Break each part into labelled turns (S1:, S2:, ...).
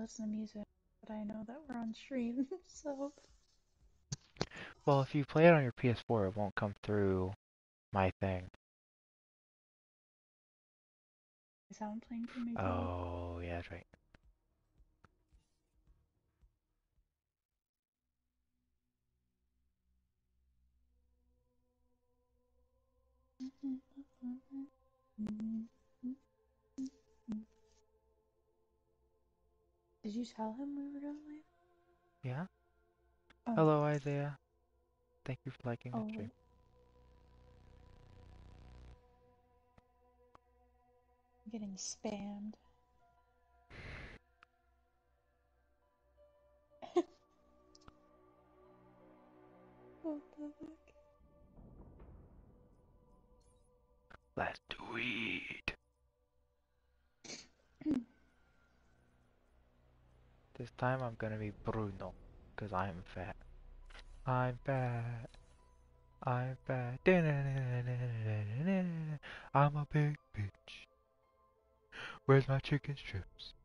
S1: listen to music, but I know that we're on stream, so...
S2: Well, if you play it on your PS4, it won't come through my thing.
S1: Is sound playing through my TV?
S2: Oh, yeah, that's right.
S1: Did you tell him we were going live?
S2: Yeah?
S1: Oh.
S2: Hello, Isaiah. Thank you for liking the
S1: Oh.
S2: stream.
S1: I'm getting spammed. What the heck?
S2: Let's do it. This time I'm gonna be Bruno, because I'm fat. I'm fat. I'm fat. I'm a big bitch. Where's my chicken strips?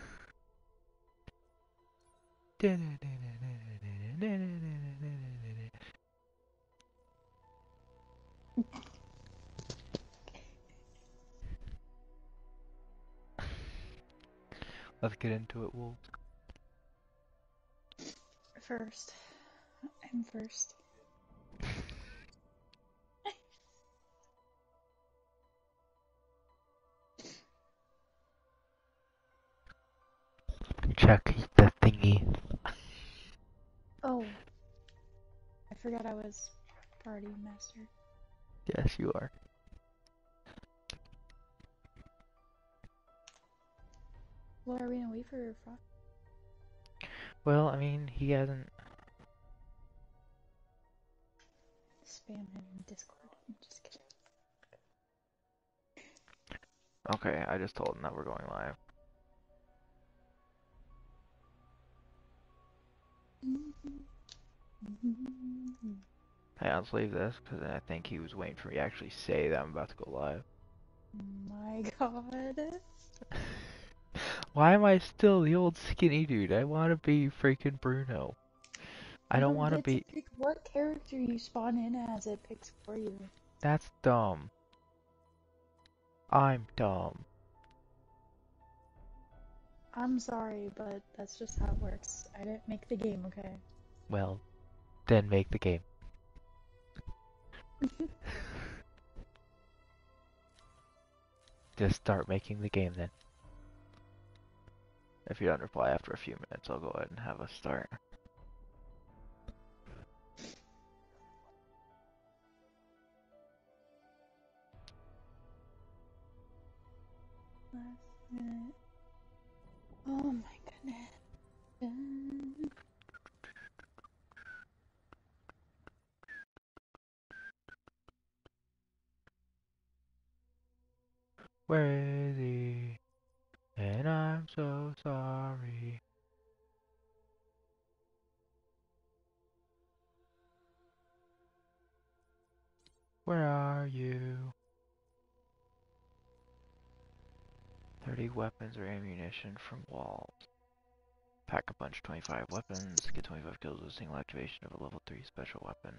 S2: Let's get into it, wolves.
S1: First. I'm first.
S2: Check the thingy.
S1: Oh. I forgot I was party master.
S2: Yes, you are.
S1: Well, are we gonna wait for Frost?
S2: Well, I mean, he hasn't.
S1: Spam him in Discord. I'm just kidding.
S2: Okay, I just told him that we're going live. Hey, let's leave this, because I think he was waiting for me to actually say that I'm about to go live.
S1: My god.
S2: Why am I still the old skinny dude? I want to be freaking Bruno. I
S1: You
S2: don't
S1: don't
S2: want to
S1: get to
S2: be...
S1: pick what character you spawn in as, it picks for you.
S2: That's dumb. I'm dumb.
S1: I'm sorry, but that's just how it works. I didn't make the game, okay?
S2: Well, then make the game. Just start making the game then. If you don't reply after a few minutes, I'll go ahead and have us start.
S1: Last minute. Oh my goodness.
S2: Where is he? And I'm so sorry. Where are you? 30 weapons or ammunition from walls. Pack a punch 25 weapons. Get 25 kills with a single activation of a level 3 special weapon.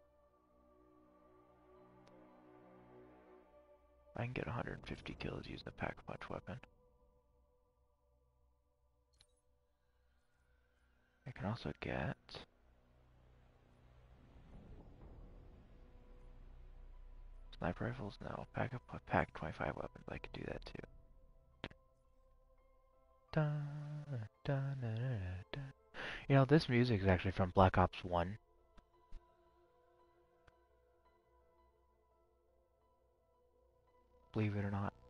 S2: I can get 150 kills using a pack a punch weapon. I can also get sniper rifles. No, pack 25 weapons. I could do that too. Dun, dun, dun, dun, dun. You know, this music is actually from Black Ops 1. Believe it or not.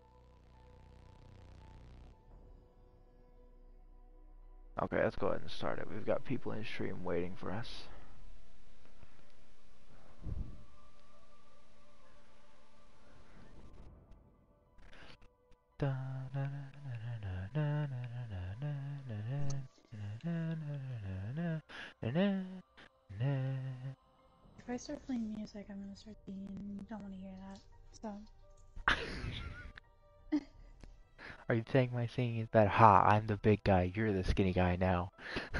S2: Okay, let's go ahead and start it. We've got people in the stream waiting for us.
S1: If I start playing music, I'm gonna start singing. You don't want to hear that. So.
S2: Are you saying my singing is bad? Ha, I'm the big guy. You're the skinny guy now.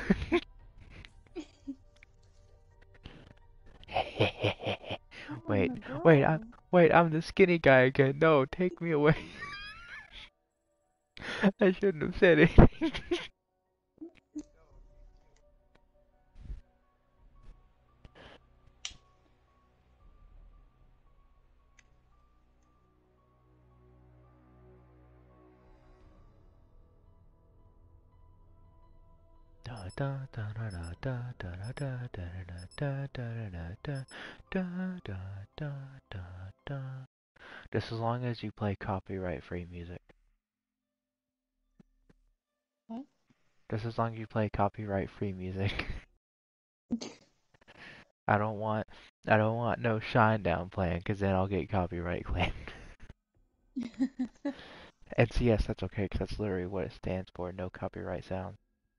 S1: Oh, I'm
S2: Wait,
S1: a
S2: wait,
S1: girl.
S2: I'm the skinny guy again. No, take me away. I shouldn't have said it. Just as long as you play copyright-free music.
S1: What?
S2: Just as long as you play copyright-free music. I don't want no Shinedown playing, cause then I'll get copyright claimed. NCS, that's okay, cause that's literally what it stands for. No copyright sound.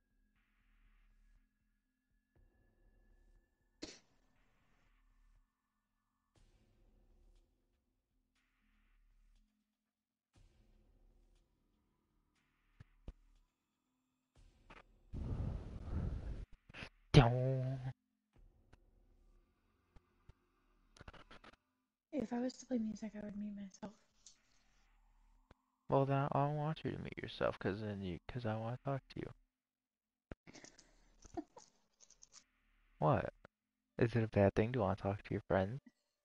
S1: If I was to play music, I would mute myself.
S2: Well, then I don't want you to mute yourself, cause I want to talk to you. What? Is it a bad thing to want to talk to your friends?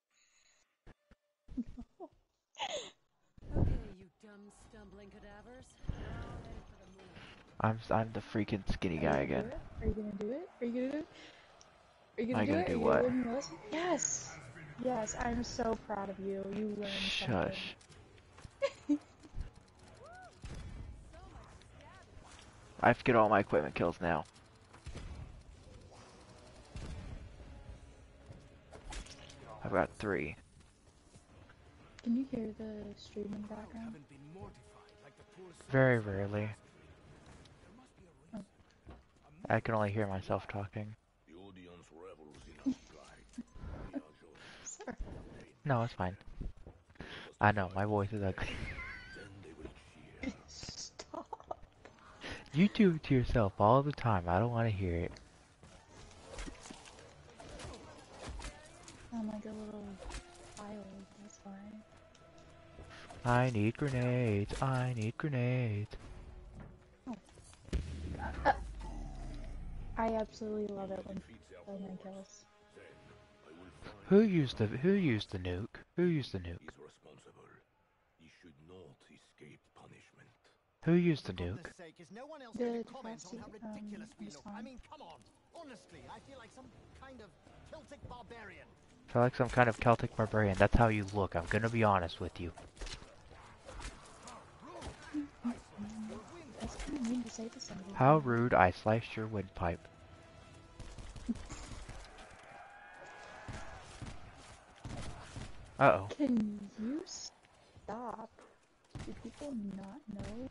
S3: Okay, you dumb, stumbling cadavers. You're all headed for the moon.
S2: I'm the freaking skinny
S1: Are you
S2: guy
S1: gonna do
S2: again.
S1: it? Are you gonna do it? Are you gonna do it? Are you
S2: Am
S1: gonna
S2: I
S1: do
S2: gonna
S1: it? Are
S2: do
S1: you gonna
S2: what?
S1: learn your lesson? Yes! Yes, I'm so proud of you. You learned something.
S2: Shush. I have to get all my equipment kills now. I've got 3.
S1: Can you hear the stream in the background?
S2: Very rarely.
S1: Oh.
S2: I can only hear myself talking.
S1: Sorry.
S2: No, it's fine. I know, my voice is ugly.
S1: Stop.
S2: You do it to yourself all the time. I don't want to hear it.
S1: I'm like a little child, that's why.
S2: I need grenades. I need grenades.
S1: Oh. Uh, I absolutely love it when people kill my kills.
S2: Who used the nuke? Who used the nuke? Who used the nuke?
S1: The Classy, is fine.
S4: I mean, come on. Honestly, I feel like some kind of Celtic barbarian.
S2: I feel like some kind of Celtic barbarian. That's how you look. I'm gonna be honest with you.
S1: That's kind of mean to say to somebody.
S2: How rude, I sliced your windpipe. Uh-oh.
S1: Can you stop? Do people not know?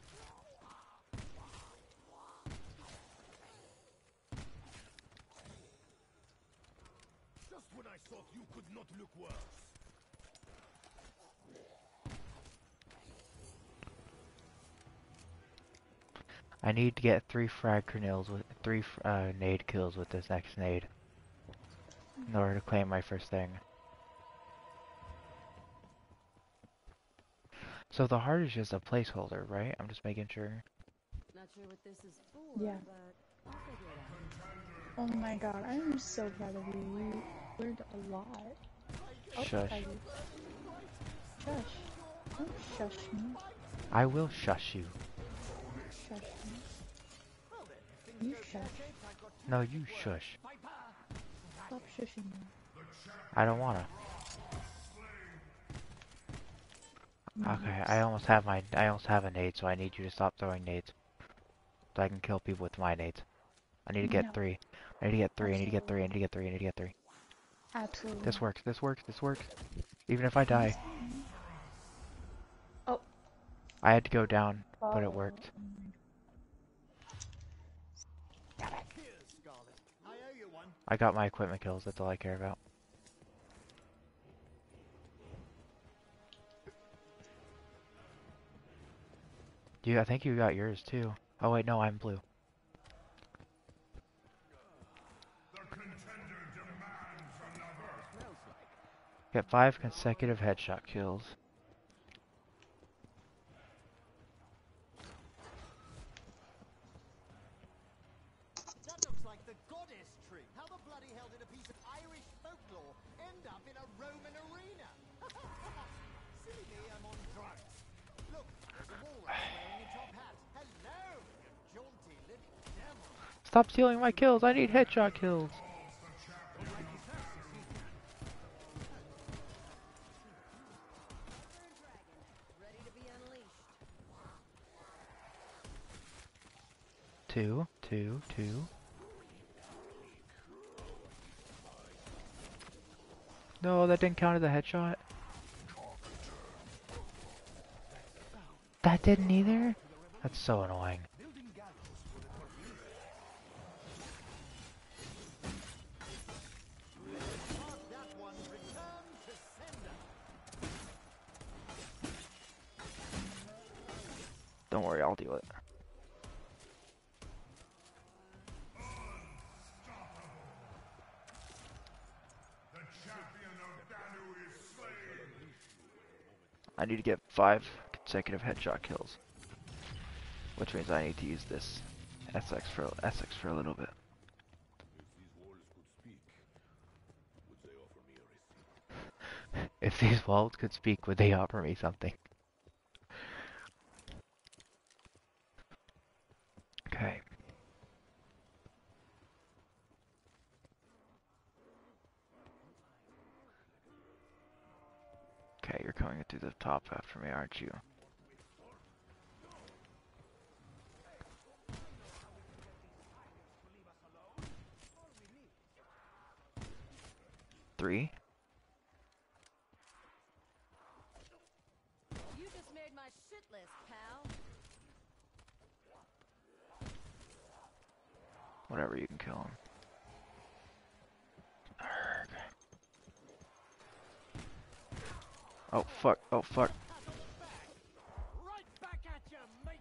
S4: Just when I thought you could not look worse.
S2: I need to get 3 frag grenades with 3 nade kills with this next nade in order to claim my first thing. So the heart is just a placeholder, right? I'm just making sure.
S3: Not sure what this is for,
S1: Yeah.
S3: but I'll figure it out.
S1: Oh my god, I'm so proud of you. You learned a lot. Oh,
S2: Shush.
S1: Shush. Don't shush me.
S2: I will shush you.
S1: Shush me. You shush.
S2: No, you shush.
S1: Stop shushing me.
S2: I don't wanna. Okay, I almost have a nade, so I need you to stop throwing nades. So I can kill people with my nades. I need to get
S1: No.
S2: 3. I need to get 3, I need to get 3, I need to get 3, I need to get 3.
S1: Absolutely.
S2: This
S1: not.
S2: works, this works, this works. Even if I die.
S1: Oh.
S2: I had to go down, but it
S1: Oh.
S2: worked. I got my equipment kills, that's all I care about. I think you got yours too. Oh wait, no, I'm blue. Get 5 consecutive headshot kills.
S4: That looks like the goddess tree. How the bloody hell did a piece of Irish folklore end up in a Roman arena? Silly me, I'm on drugs. Look, there's a walrus wearing a top hat. Hello, you jaunty little devil.
S2: Stop stealing my kills! I need headshot kills!
S3: Ready to be unleashed.
S2: 2, 2, 2. No, that didn't count as a headshot. That didn't either? That's so annoying.
S4: That one returned to sender.
S2: Don't worry, I'll deal it. I need to get 5 consecutive headshot kills. Which means I need to use this Essex for a little bit. If these walls could speak, would they offer me something? Okay. Okay, you're coming through the top after me, aren't you? Three.
S3: You just made my shit list, pal.
S2: Whatever, you can kill him. Arrgh. Oh fuck, oh fuck.
S4: Right back at you, mate.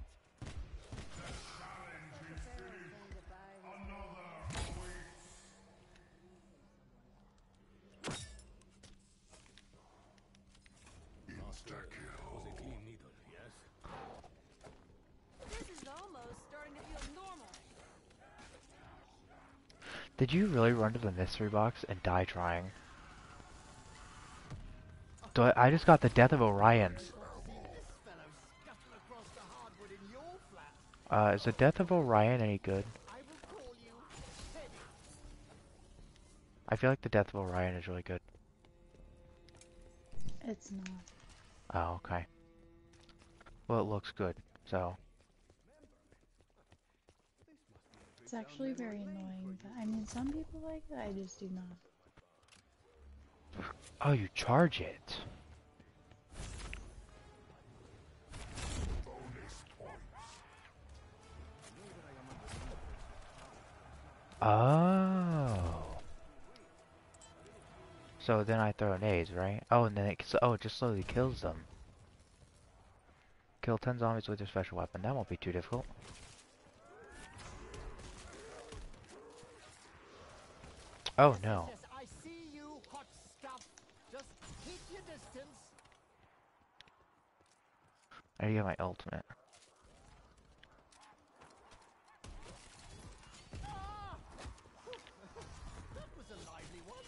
S3: This is almost starting to feel normal.
S2: Did you really run to the mystery box and die trying? I just got the death of Orion.
S4: This fellow's scuffling across the hardwood in your flat.
S2: Is the death of Orion any good?
S4: I will call you Teddy.
S2: I feel like the death of Orion is really good.
S1: It's not.
S2: Oh, okay. Well, it looks good, so.
S1: It's actually very annoying, but I mean, some people like it, I just do not.
S2: Oh, you charge it. Oh. So then I throw nades, right? Oh, and then it just slowly kills them. Kill 10 zombies with your special weapon. That won't be too difficult. Oh no.
S4: Yes, I see you, hot stuff. Just keep your distance.
S2: I need to get my ultimate.
S4: Ah! That was a lively one.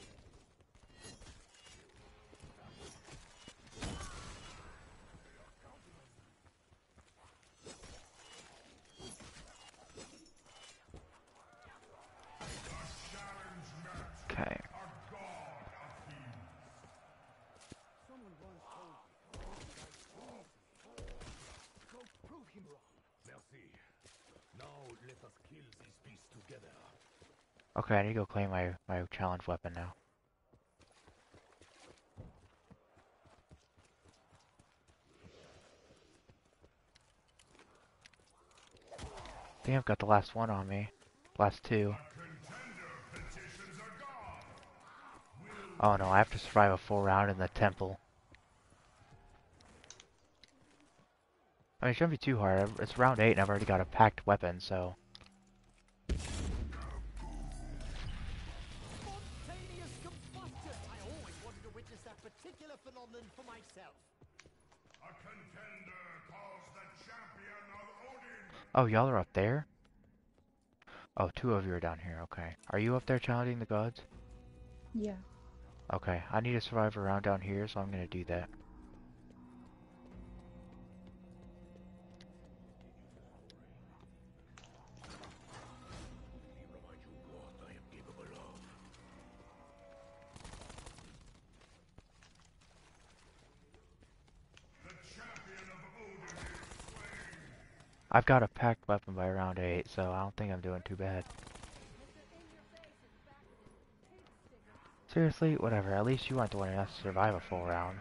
S2: Okay.
S4: Go prove him wrong. Merci. Now let us kill these beasts together.
S2: Okay, I need to go claim my challenge weapon now. I think I've got the last one on me. Last two. Oh no, I have to survive a full round in the temple. I mean, it shouldn't be too hard. It's round 8 and I've already got a packed weapon, so...
S4: Spontaneous combustion! I always wanted to witness that particular phenomenon for myself.
S5: A contender calls the champion of Odin.
S2: Oh, y'all are up there? Oh, 2 of you are down here, okay. Are you up there challenging the gods?
S1: Yeah.
S2: Okay, I need to survive a round down here, so I'm gonna do that. I've got a packed weapon by round 8, so I don't think I'm doing too bad. Seriously? Whatever, at least you aren't the one who has to survive a full round.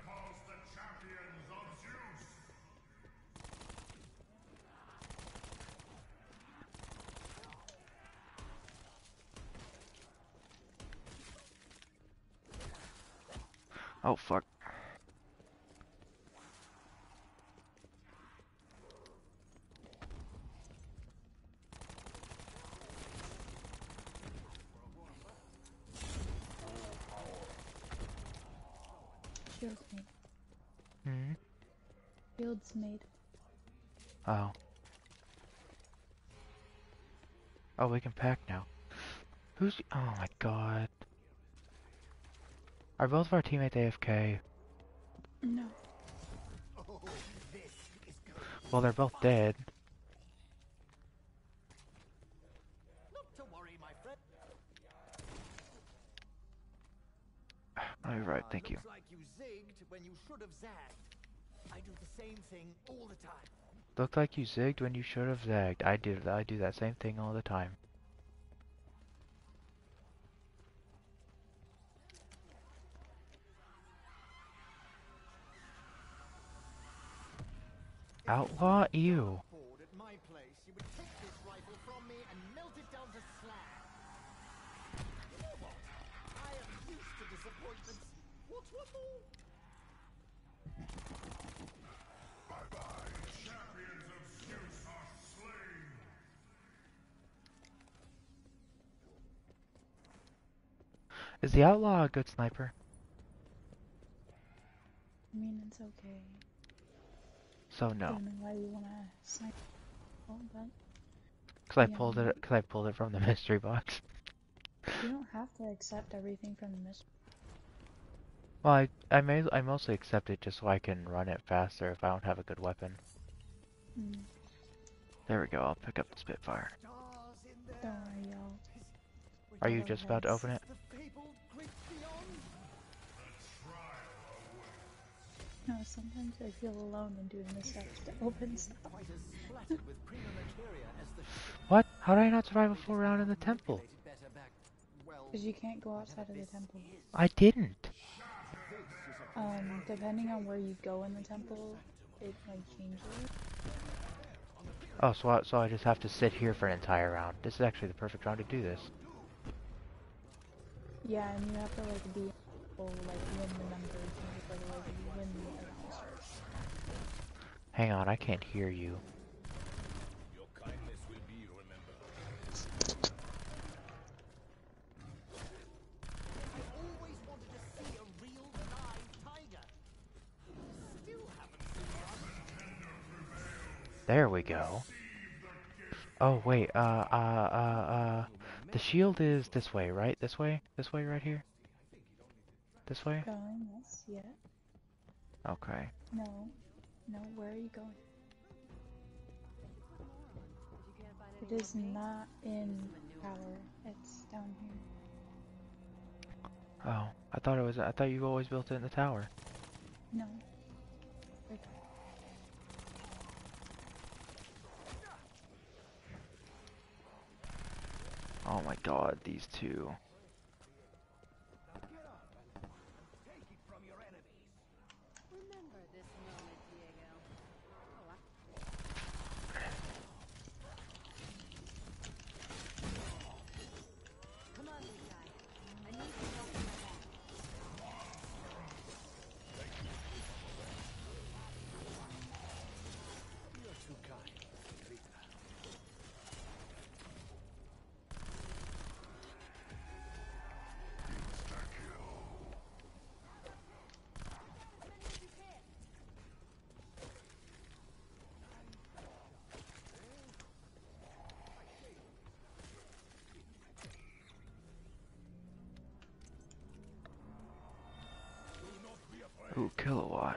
S2: Oh, fuck.
S1: Shields made.
S2: Hmm?
S1: Shields made.
S2: Oh. Oh, we can pack now. Who's... Oh my god. Are both of our teammates AFK?
S1: No.
S4: Oh, this is going.
S2: Well, they're both dead.
S4: Not to worry, my friend.
S2: Oh, you're right, thank you.
S4: Looks like you zigged when you should have zagged. I do the same thing all the time.
S2: Looked like you zigged when you should have zagged. I do that same thing all the time. Outlaw? Ew.
S4: At my place, you would take this rifle from me and melt it down to slag. You know what? I am used to disappointments. What's one more?
S5: Bye-bye. Champions of Zeus are slain.
S2: Is the outlaw a good sniper?
S1: I mean, it's okay.
S2: So no.
S1: I don't know why you wanna snipe. Oh, but
S2: Cause
S1: Yeah.
S2: I pulled it from the mystery box.
S1: you don't have to accept everything from the mystery.
S2: Well, I mostly accept it just so I can run it faster if I don't have a good weapon.
S1: Mm.
S2: There we go, I'll pick up the Spitfire.
S4: Stars in there.
S1: Don't worry, y'all.
S2: Are you just about to open it?
S4: The fabled great beyond.
S1: No, sometimes I feel alone when doing the steps to open stuff.
S4: Quite as splattered with prima materia as the
S2: What? How did I not survive a full round in the temple?
S4: better back. Well,
S1: Because you can't go outside of the temple.
S2: I didn't.
S1: Depending on where you go in the temple, it like changes.
S2: Oh, so I just have to sit here for an entire round. This is actually the perfect round to do this.
S1: Yeah, and you have to like be able to like win the numbers and just like win the round starts.
S2: Hang on, I can't hear you.
S5: Your kindness will be remembered.
S4: I always wanted to see a real live tiger. Still haven't seen one.
S2: There we go. Oh, wait, the shield is this way, right? This way? This way right here? This way?
S1: Going, yes, yeah.
S2: Okay.
S1: No. No, where are you going?
S3: You can't find
S1: It
S3: any
S1: is
S3: more paint?
S1: not in power. It's down here.
S2: Oh, I thought you always built it in the tower.
S1: No. Right there.
S2: Oh my god, these two.
S3: Remember this moment, Diego. Oh, come on, big guy. I need some help with my back.
S2: Ooh, kilowatt.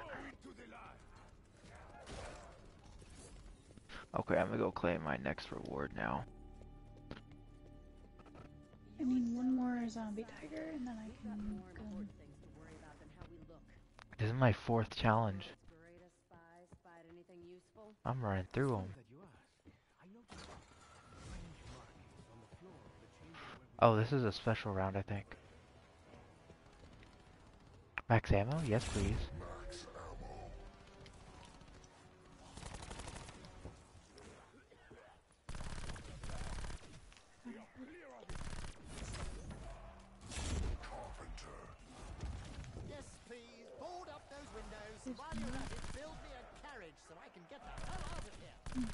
S2: Okay, I'm gonna go claim my next reward now.
S1: I need one more zombie tiger and then I can
S3: More
S1: go.
S3: important things to worry about than how we look.
S2: This is my 4th challenge.
S3: Greatest spies spot anything useful?
S2: I'm running through them. Oh, this is a special round, I think. Max ammo? Yes, please.
S4: Yes, please. Board up those windows. While you're at it, build me a carriage so I can get the hell out of here.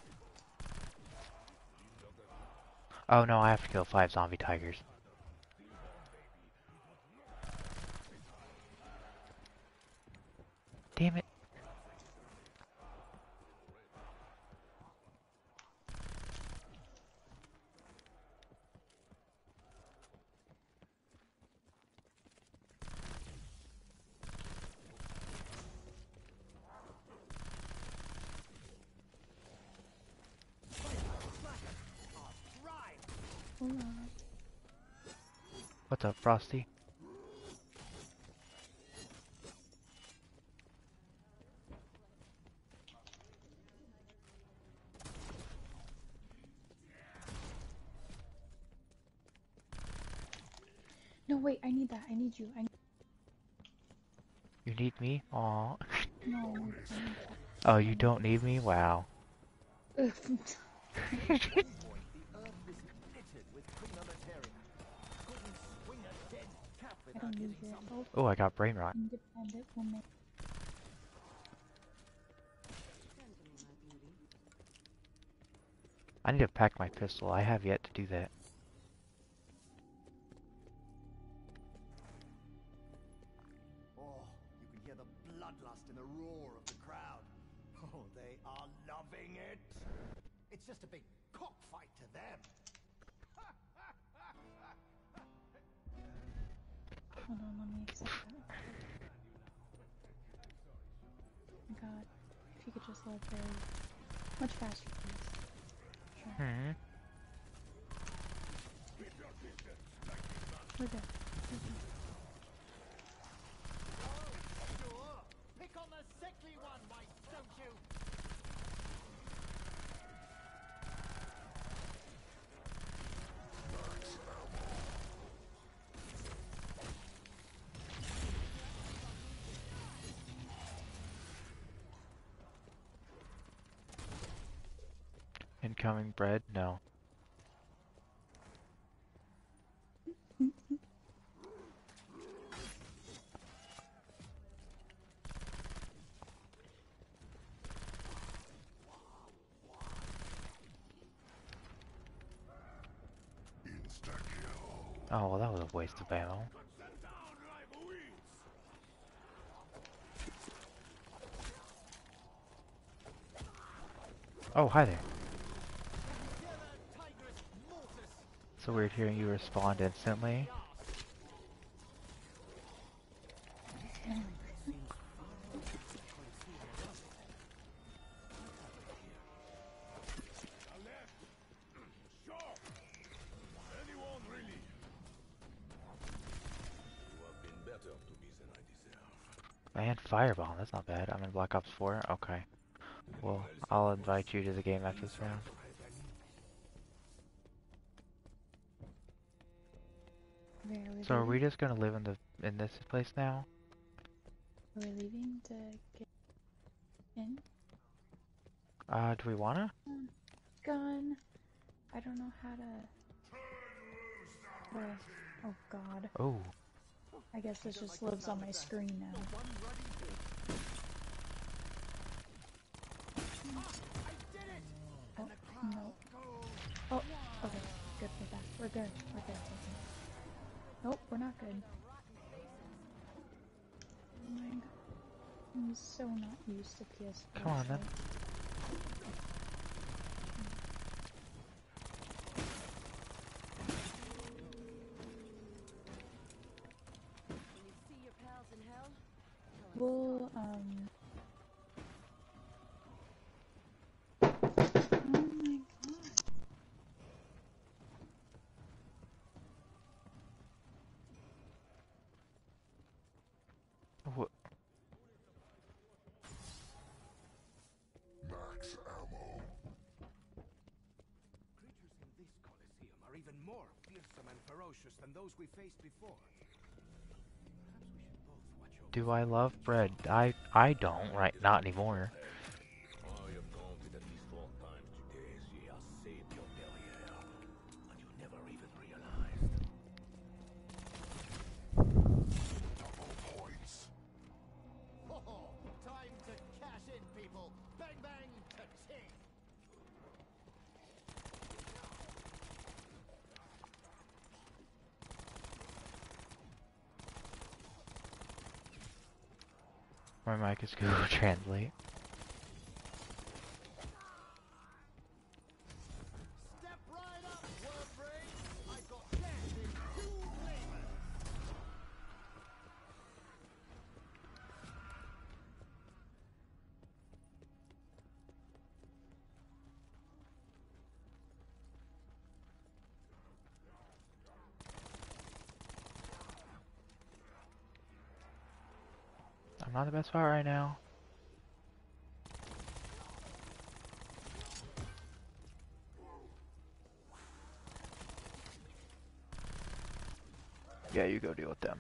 S2: Oh no, I have to kill 5 zombie tigers. Damn it.
S1: Hold on.
S2: What's up, Frosty?
S1: No, wait, I need that. I need you.
S2: You need me? Aw.
S1: No, I need that.
S2: Oh, you don't need me? Wow.
S1: Ugh.
S4: The earth is littered with premilitarian. Couldn't swing a dead cat
S1: I
S4: without
S1: don't
S4: getting
S1: need it.
S4: some.
S1: Oh,
S2: Oh, I got brain rot.
S1: independent woman.
S3: Tend to me, my beauty.
S2: I need to pack my pistol. I have yet to do that.
S4: Oh, you can hear the bloodlust in the roar of the crowd. Oh, they are loving it. It's just a big cockfight to them.
S1: Hold on, let me accept that. Oh my god. If you could just load very much faster, please. Sure.
S2: Hmm.
S1: We're good.
S4: Sure. Pick on the sickly one, why don't you?
S2: Incoming bread? No. Oh, well, that was a waste of ammo. Oh, hi there. So weird hearing you respond instantly. Man, Firebomb, that's not bad. I'm in Black Ops 4? Okay. Well, I'll invite you to the game after this round. So are we just gonna live in this place now?
S1: Are we leaving to get in?
S2: Do we wanna?
S1: Gun. I don't know how to. Oh god.
S2: Oh.
S1: I guess this just lives on my screen now. Oh, no. Oh, okay. Good, we're back. We're good. We're good. Nope, we're not good. Oh my god. I'm so not used to PS4.
S2: Come on then.
S3: When you see your pals in hell, tell
S1: We'll, oh my god.
S2: What?
S5: Max ammo.
S4: Creatures in this Colosseum are even more fearsome and ferocious than those we faced before. Perhaps we should both watch over.
S2: Do I love bread? I don't, right? Not anymore.
S5: I have counted at least 4 times today as ye have saved your derriere, and you never even realized. Double points.
S4: Ho ho! Time to cash in, people! Bang bang, ka-ching!
S2: My mic is Google Translate.
S4: Step right up, Wordbrain! I've got death in 2 flavors!
S2: I'm not the best spot right now. Yeah, you go deal with them.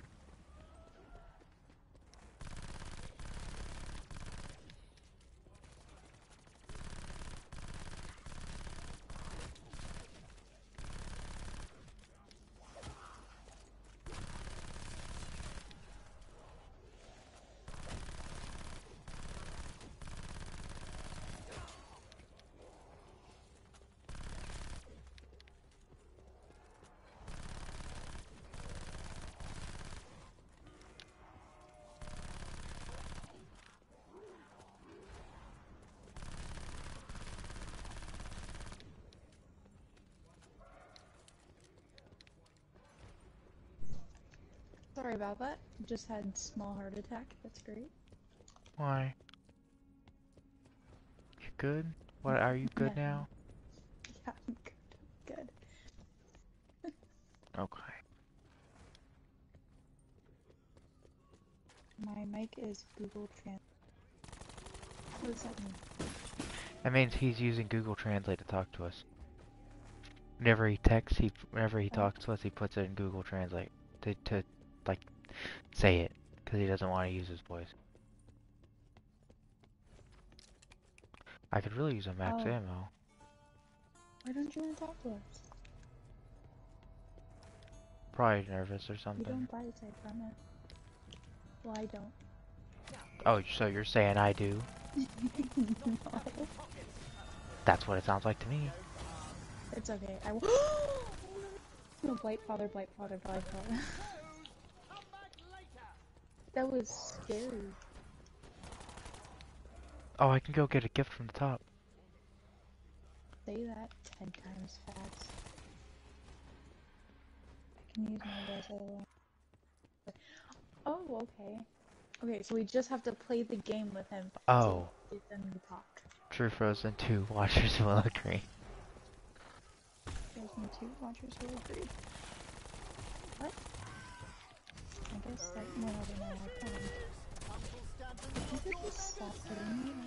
S1: Sorry about that. Just had small heart attack. That's great.
S2: Why? You good? What, are you good
S1: Yeah.
S2: now?
S1: Yeah, I'm good. Good.
S2: Okay.
S1: My mic is Google Translate. What does that mean?
S2: That means he's using Google Translate to talk to us. Whenever he
S1: Oh.
S2: talks to us, he puts it in Google Translate to like say it, because he doesn't want to use his voice. I could really use a max
S1: Oh.
S2: ammo.
S1: Why don't you want to talk to us?
S2: Probably nervous or
S1: You
S2: something.
S1: don't buy type from it. Well, I don't.
S2: Oh, so you're saying I do?
S1: No.
S2: That's what it sounds like to me.
S1: It's okay. I will. No, Blight Father, Blight Father, Blight Father.
S4: Come back later!
S1: That was scary.
S2: Oh, I can go get a gift from the top.
S1: Say that 10 times fast. I can use my reservoir. Oh, okay. Okay, so we just have to play the game with him
S2: Oh,
S1: to get them to talk.
S2: True Frozen 2, Watchers will agree.
S1: Frozen 2 watchers will agree. What? I guess that went over my iPhone.
S4: Uncle Stanton,
S1: If you could just stop hitting me,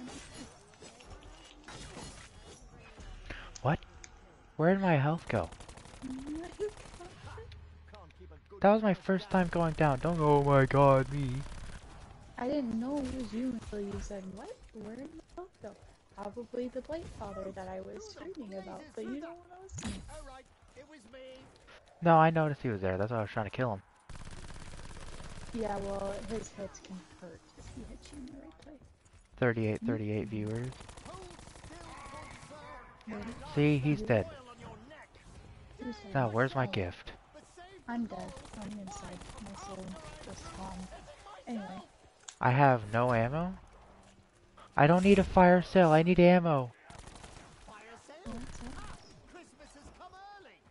S2: What? Where did my health go?
S4: can't keep a good
S2: That was my
S4: house
S2: first
S4: down.
S2: time going down. Don't go, oh my god, me.
S1: I didn't know it was you until you said, what? Where did my health go? Probably the Blight Father that I was screaming about, but you don't want to listen.
S4: Alright, it was me.
S2: No, I noticed he was there. That's why I was trying to kill him.
S1: Yeah, well, his hits can hurt if he hits you in the right place.
S2: 38 viewers.
S4: Hold still, good sir.
S2: See, he's dead.
S4: Oil on your neck.
S1: Who's dead?
S2: Now, where's my
S1: Oh,
S2: gift?
S4: But save
S1: I'm dead. I'm inside. My soul just gone. Anyway.
S2: I have no ammo? I don't need a fire sale. I need ammo.
S4: fire sale.
S1: What's that?
S4: Christmas has come early.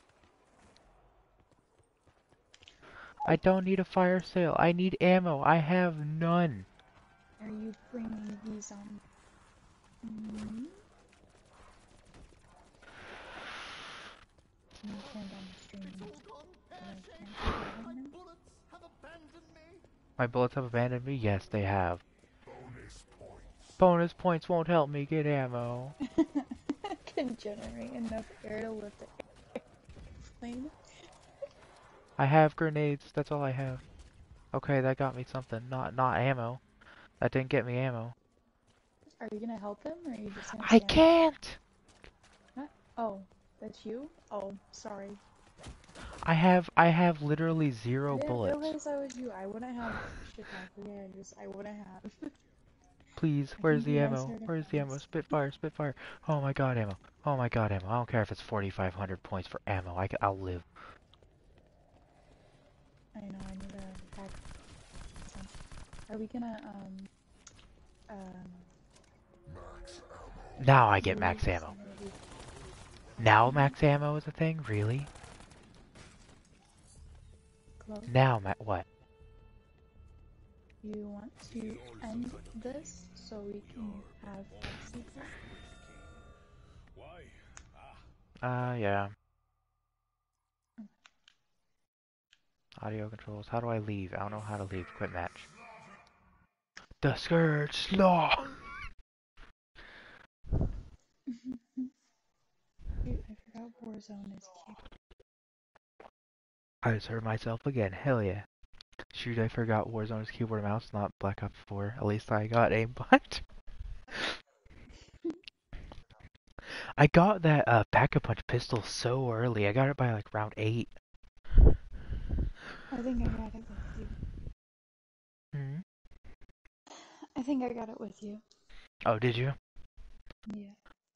S2: I don't need a fire sale. I need ammo. I have none.
S1: Are you bringing these on me? Can you turn down the stream?
S4: It's all gone
S1: But I can't
S4: pear-shaped.
S1: hear
S4: My
S1: them.
S4: bullets have abandoned me.
S2: My bullets have abandoned me? Yes, they have. Bonus points won't help me get ammo.
S1: Can generate enough air to lift an airplane.
S2: I have grenades, that's all I have. Okay, that got me something. Not ammo. That didn't get me ammo.
S1: Are you gonna help him, or are you just gonna
S2: I
S1: stand there?
S2: can't!
S1: What? Oh, that's you? Oh, sorry.
S2: I have literally
S1: I
S2: 0
S1: didn't
S2: bullets.
S1: realize that was you. I wouldn't have shit happening. I wouldn't have.
S2: Please,
S1: I
S2: where's
S1: think
S2: the
S1: you guys
S2: ammo?
S1: are
S2: Where's the ammo?
S1: defense.
S2: Spitfire, Spitfire. Oh my god, ammo. Oh my god, ammo. I don't care if it's 4,500 points for ammo. I'll live.
S1: I know, I need a pack. Are we gonna,
S2: Now I get
S1: move
S2: max ammo.
S1: some of these?
S2: Now max ammo is a thing? Really?
S1: Close?
S2: Now what?
S1: You want to end this so we can have secret?
S5: Why?
S2: Yeah. Audio controls. How do I leave? I don't know how to leave. Quit match. The Scourge Law!
S1: Dude, I forgot Warzone is cute.
S2: I just heard myself again. Hell yeah. Shoot, I forgot Warzone's keyboard and mouse, not Black Ops 4. At least I got aimbot. I got that Pack-a-Punch pistol so early. I got it by like round 8.
S1: I think I got it with you.
S2: Hmm?
S1: I think I got it with you.
S2: Oh, did you?
S1: Yeah.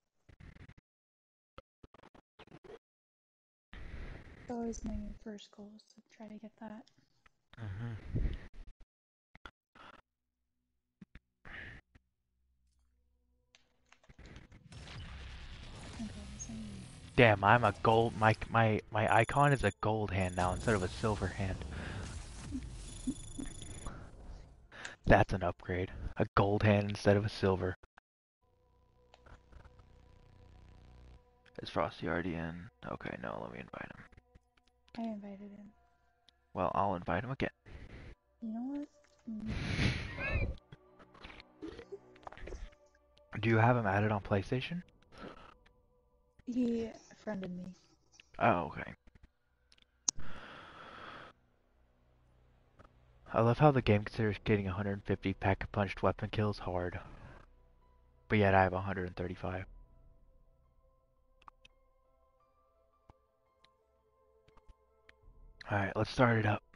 S1: It's always my first goal is to try to get that.
S2: Mm-hmm.
S1: Okay, so
S2: Damn, I'm a gold. My icon is a gold hand now instead of a silver hand. That's an upgrade. A gold hand instead of a silver. Is Frosty already in? Okay, no, let me invite him.
S1: I invited him.
S2: Well, I'll invite him again.
S1: You know what?
S2: Do you have him added on PlayStation?
S1: He friended me.
S2: Oh, okay. I love how the game considers getting 150 pack-a-punched weapon kills hard. But yet I have 135. Alright, let's start it up.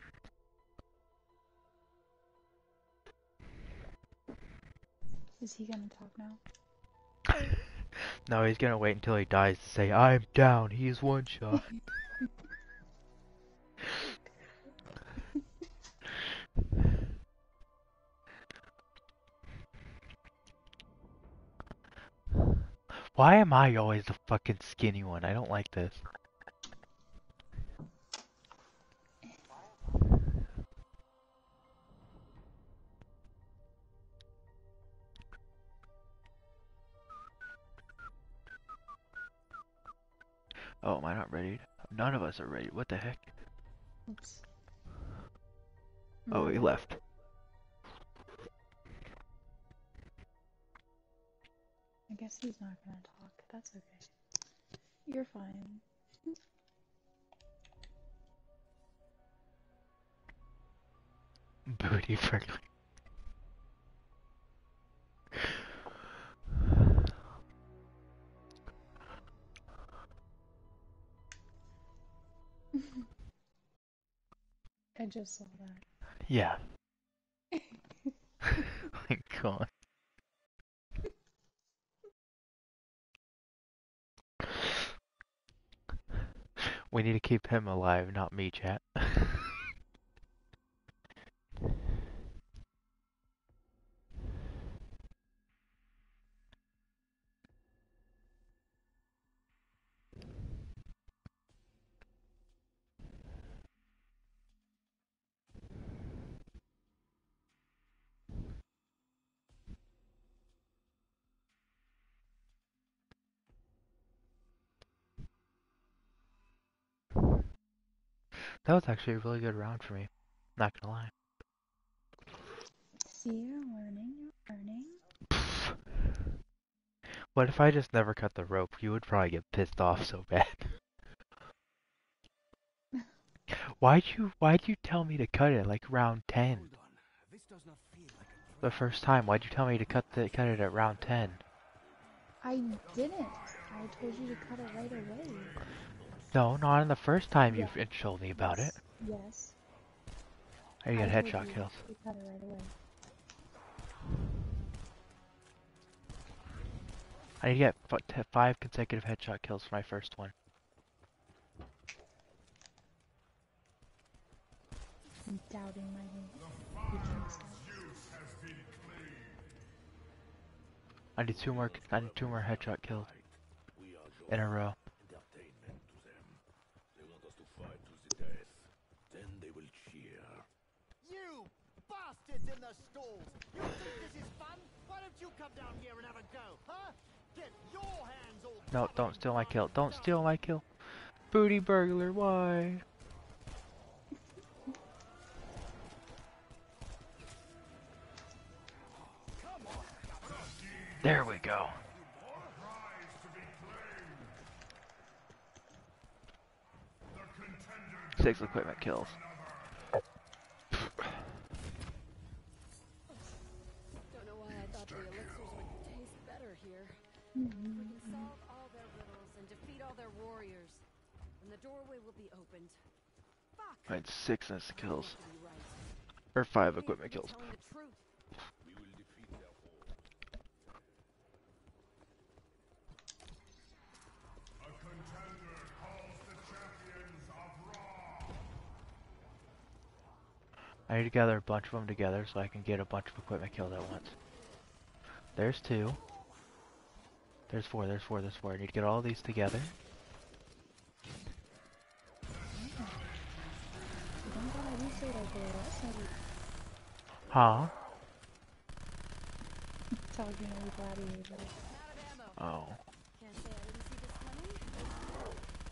S1: Is he gonna talk now?
S2: No, he's gonna wait until he dies to say, I'm down, he's one shot. Why am I always the fucking skinny one? I don't like this. Oh, am I not ready? None of us are ready. What the heck?
S1: Oops.
S2: Oh, he left.
S1: I guess he's not gonna talk. That's okay. You're fine.
S2: Booty friendly.
S1: I just saw that.
S2: Yeah. My god. We need to keep him alive, not me, chat. That was actually a really good round for me. Not gonna lie.
S1: See, you're learning, you're learning.
S2: What if I just never cut the rope? You would probably get pissed off so bad. Why'd you tell me to cut it like round 10?
S5: Hold on. This does not feel like a
S2: The first time, why'd you tell me to cut it at round 10?
S1: I didn't. I told you to cut it right away.
S2: No, not on the first time
S1: Yeah.
S2: you told me about it.
S1: Yes.
S2: I get
S1: I told
S2: headshot
S1: you
S2: kills.
S1: to cut it right away.
S2: I need to get 5 consecutive headshot kills for my first one.
S1: I'm doubting my weakness.
S2: I need two more headshot kills in a row.
S5: entertainment to them. They want us to fight to the death. Then they will cheer.
S4: You bastards in the stalls! You think this is fun? Why don't you come down here and have a go, huh? Get your hands all
S2: No,
S4: covered
S2: don't
S4: in
S2: steal my
S4: blood
S2: kill.
S4: and
S2: Don't
S4: dust.
S2: steal my kill. Booty burglar, why? There we go. Six equipment kills.
S3: Don't know why I thought the elixirs would taste better here. We can solve all their riddles and defeat all their warriors, and the doorway will be opened. Fuck!
S2: I had 6 instant kills.
S3: To be right.
S2: Or 5
S3: Maybe
S2: equipment
S3: they're
S2: kills.
S3: telling the truth.
S5: We will defeat their horde.
S2: I need to gather a bunch of them together so I can get a bunch of equipment kills at once. There's 2. There's 4, there's 4, there's 4. I need to get all these together. Huh?
S1: Talking to gladiators.
S3: Out of ammo.
S2: Oh.
S3: Can't say I didn't see this coming.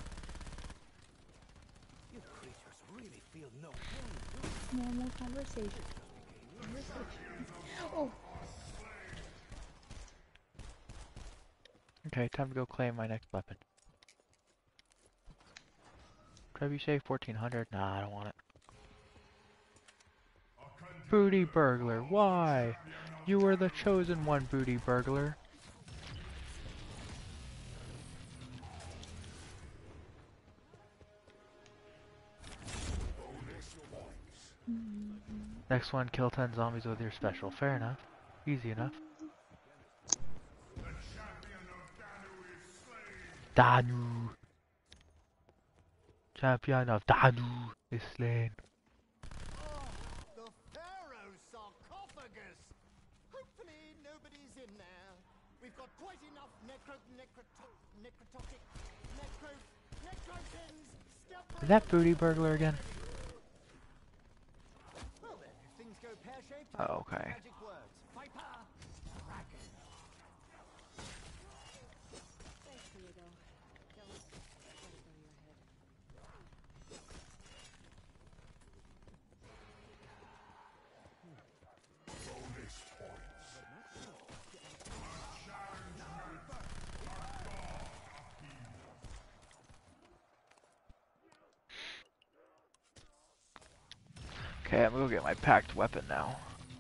S5: You creatures really feel no pain.
S1: Normal conversation. Oh,
S2: Okay, time to go claim my next weapon. Trebuchet 1400? Nah, I don't want it. Booty burglar, why? You were the chosen one, booty burglar. Next one, kill 10 zombies with your special. Fair enough. Easy enough. Danu! Champion of Danu is slain.
S4: Oh, the Pharaoh's sarcophagus! Hopefully nobody's in there. We've got quite enough necrotins.
S2: Is that booty burglar again?
S4: Well then, if things go pear-shaped,
S2: Oh, okay.
S4: magic words. Viper! Dragon!
S3: Thanks, Diego. Don't let it go to your head.
S2: Okay, I'm gonna go get my packed weapon now.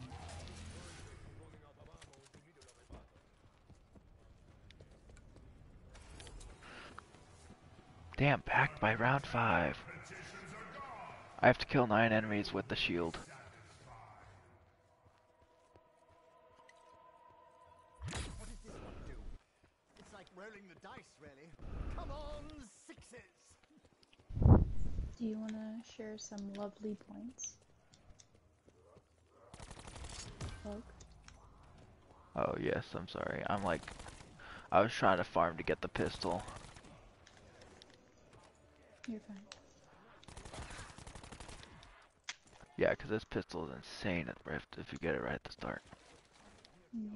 S2: Damn, packed by round 5. I have to kill 9 enemies with the shield.
S4: What does this one do? It's like rolling the dice, really. Come on, sixes!
S1: do you want to share some lovely points? Look.
S2: Oh yes, I'm sorry. I was trying to farm to get the pistol.
S1: You're fine.
S2: Yeah, because this pistol is insane at Rift if you get it right at the start.
S1: Yeah.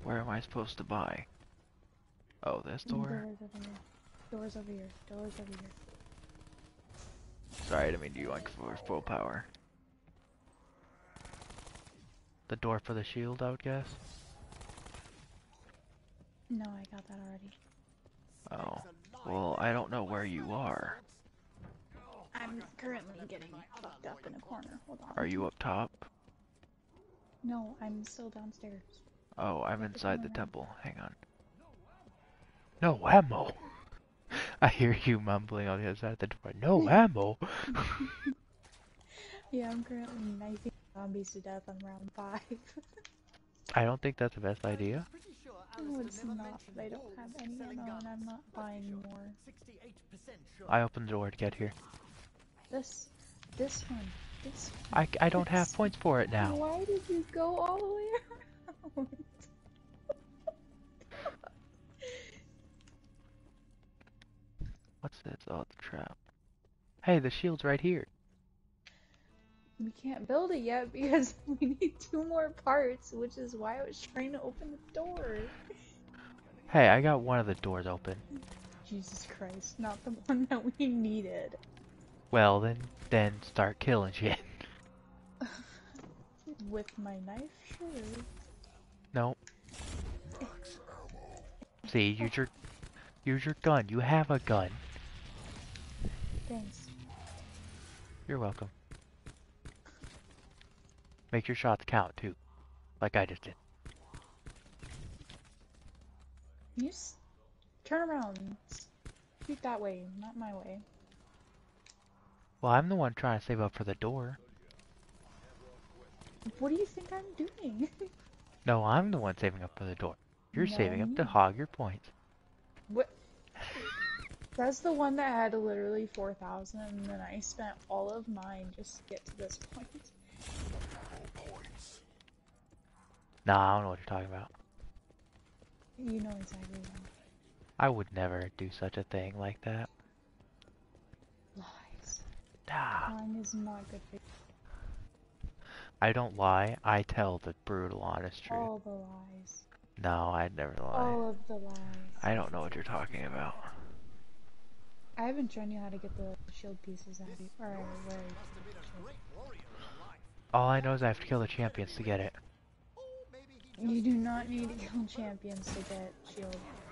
S2: Where am I supposed to buy? Oh, this door?
S1: Doors over here. Doors over here. Doors over here.
S2: Sorry, I didn't mean to yoink for full power. The door for the shield, I would guess?
S1: No, I got that already.
S2: Oh. Well, I don't know where you are.
S1: I'm currently getting fucked up in a corner. Hold on.
S2: Are you up top?
S1: No, I'm still downstairs.
S2: Oh, I'm
S1: You have to
S2: inside
S1: come
S2: the
S1: around.
S2: temple. Hang on. No ammo! I hear you mumbling on the other side of the door. No ammo!
S1: Yeah, I'm currently knifing zombies to death on round 5.
S2: I don't think that's the best idea.
S4: Pretty sure
S1: No,
S4: Alistair
S1: it's
S4: never
S1: not.
S4: mentioned
S1: I don't
S4: wolves
S1: have any
S4: selling
S1: ammo and I'm
S4: guns.
S1: not buying more.
S4: 68% sure.
S2: I opened the door to get here.
S1: This one. This
S2: I don't have
S1: this.
S2: points for it now.
S1: Why did you go all the way around?
S2: What's this? Oh, it's a trap. Hey, the shield's right here.
S1: We can't build it yet because we need 2 more parts, which is why I was trying to open the door.
S2: Hey, I got one of the doors open.
S1: Jesus Christ, not the one that we needed.
S2: Well, then start killing shit.
S1: With my knife, sure.
S2: No. See, use your gun. You have a gun.
S1: Thanks.
S2: You're welcome. Make your shots count too, like I just did.
S1: You turn around. Shoot that way, not my way.
S2: Well, I'm the one trying to save up for the door.
S1: What do you think I'm doing?
S2: No, I'm the one saving up for the door. You're
S1: No,
S2: saving up to
S1: me.
S2: hog your points.
S1: What? That's the one that had literally 4,000, and then I spent all of mine just to get to this point.
S2: Nah, I don't know what you're talking about.
S1: You know exactly what.
S2: I would never do such a thing like that.
S1: Lies.
S2: Nah,
S1: Lying is not good for you.
S2: I don't lie. I tell the brutal, honest truth.
S1: All the lies.
S2: No, I'd never lie.
S1: All of the lies.
S2: I don't know what you're talking about.
S1: I haven't shown you how to get the shield pieces out of you. Or where
S2: All I know is I have to kill the champions to get it.
S1: you do not need to kill champions to get shield.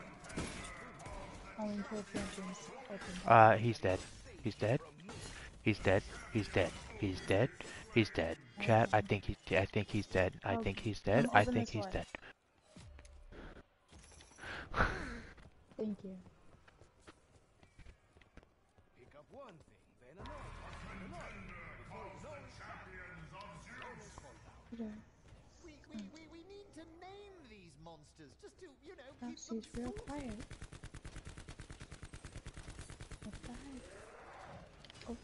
S1: Only kill champions to open.
S2: He's dead. He's dead. He's dead. He's dead. He's dead. He's dead. Chat, I think he's dead. I think he's dead. I think he's dead. I think he's dead.
S1: Thank you.
S4: Pick up one thing, then another, then another. Before you know it, zombies fall down. We need to name these monsters just to, you know, keep them
S1: She's real
S4: spooky.
S1: quiet. What the heck? Oh.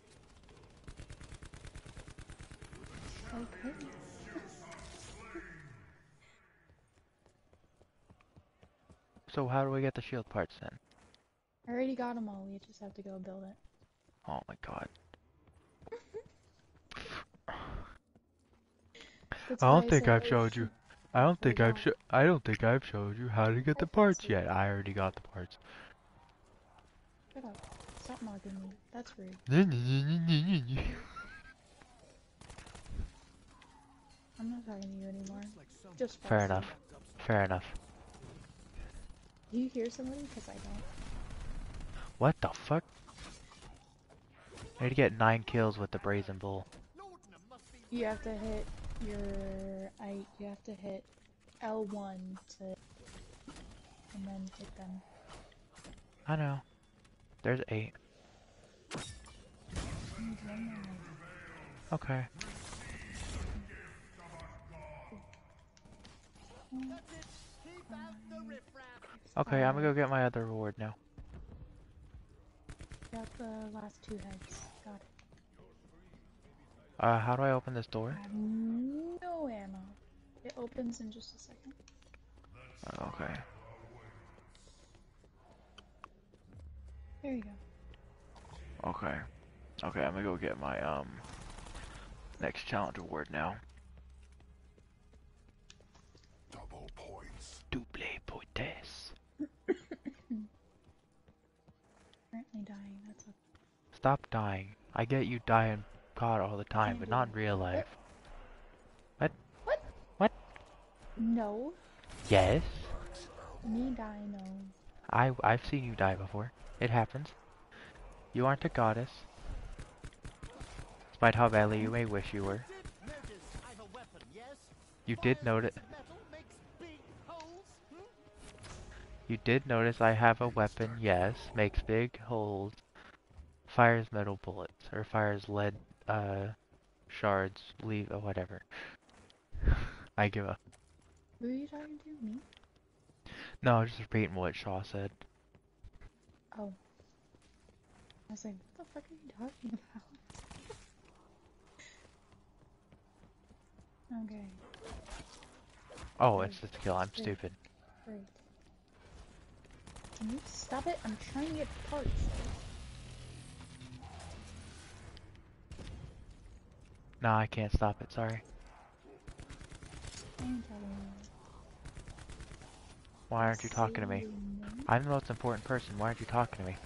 S1: Okay.
S2: So how do we get the shield parts then?
S1: I already got them all. We just have to go build it.
S2: Oh my god.
S1: That's
S2: I
S1: why
S2: don't think
S1: said
S2: I've showed you. I don't think I've showed you how to get the parts yet. I already got the parts.
S1: Shut up. Stop mocking me. That's rude. I'm not talking to you anymore. Just
S2: Fair enough. Fair enough.
S1: Do you hear somebody? Because I don't.
S2: What the fuck? I need to get 9 kills with the brazen bull.
S1: You have to hit your you have to hit L1 to and then hit them.
S2: I know. There's 8. Okay. Okay, I'm gonna go get my other reward now.
S1: Got the last 2 heads. Got it.
S2: How do I open this door?
S1: I have no ammo. It opens in just a second.
S2: Okay.
S1: There you go.
S2: Okay. Okay, I'm gonna go get my, next challenge reward now.
S5: Double points.
S2: Double points.
S1: Currently dying. That's okay.
S2: Stop dying. I get you die in COD all the time,
S1: Can't
S2: but
S1: do
S2: not in
S1: that.
S2: real life. What?
S1: What?
S2: What?
S1: No.
S2: Yes.
S1: Me die, no.
S2: I've seen you die before. It happens. You aren't a goddess. Despite how badly you may wish you were.
S4: Notice I've a weapon, yes?
S2: You did notice.
S4: Metal makes big holes.
S2: You did notice I have a weapon, yes. Makes big holes. Fires metal bullets. Or fires lead, shards. Leave, whatever. I give up.
S1: Who are you talking to? Me?
S2: No, I was just repeating what Shaw said.
S1: Oh. I was like, what the fuck are you talking about? Okay.
S2: Oh, it's just a kill. I'm
S1: Great.
S2: stupid.
S1: Great. Can you stop it? I'm trying to get parts.
S2: No, I can't stop it. Sorry.
S1: I'm telling you.
S2: Why aren't you talking to me? I'm the most important person. Why aren't you talking to me?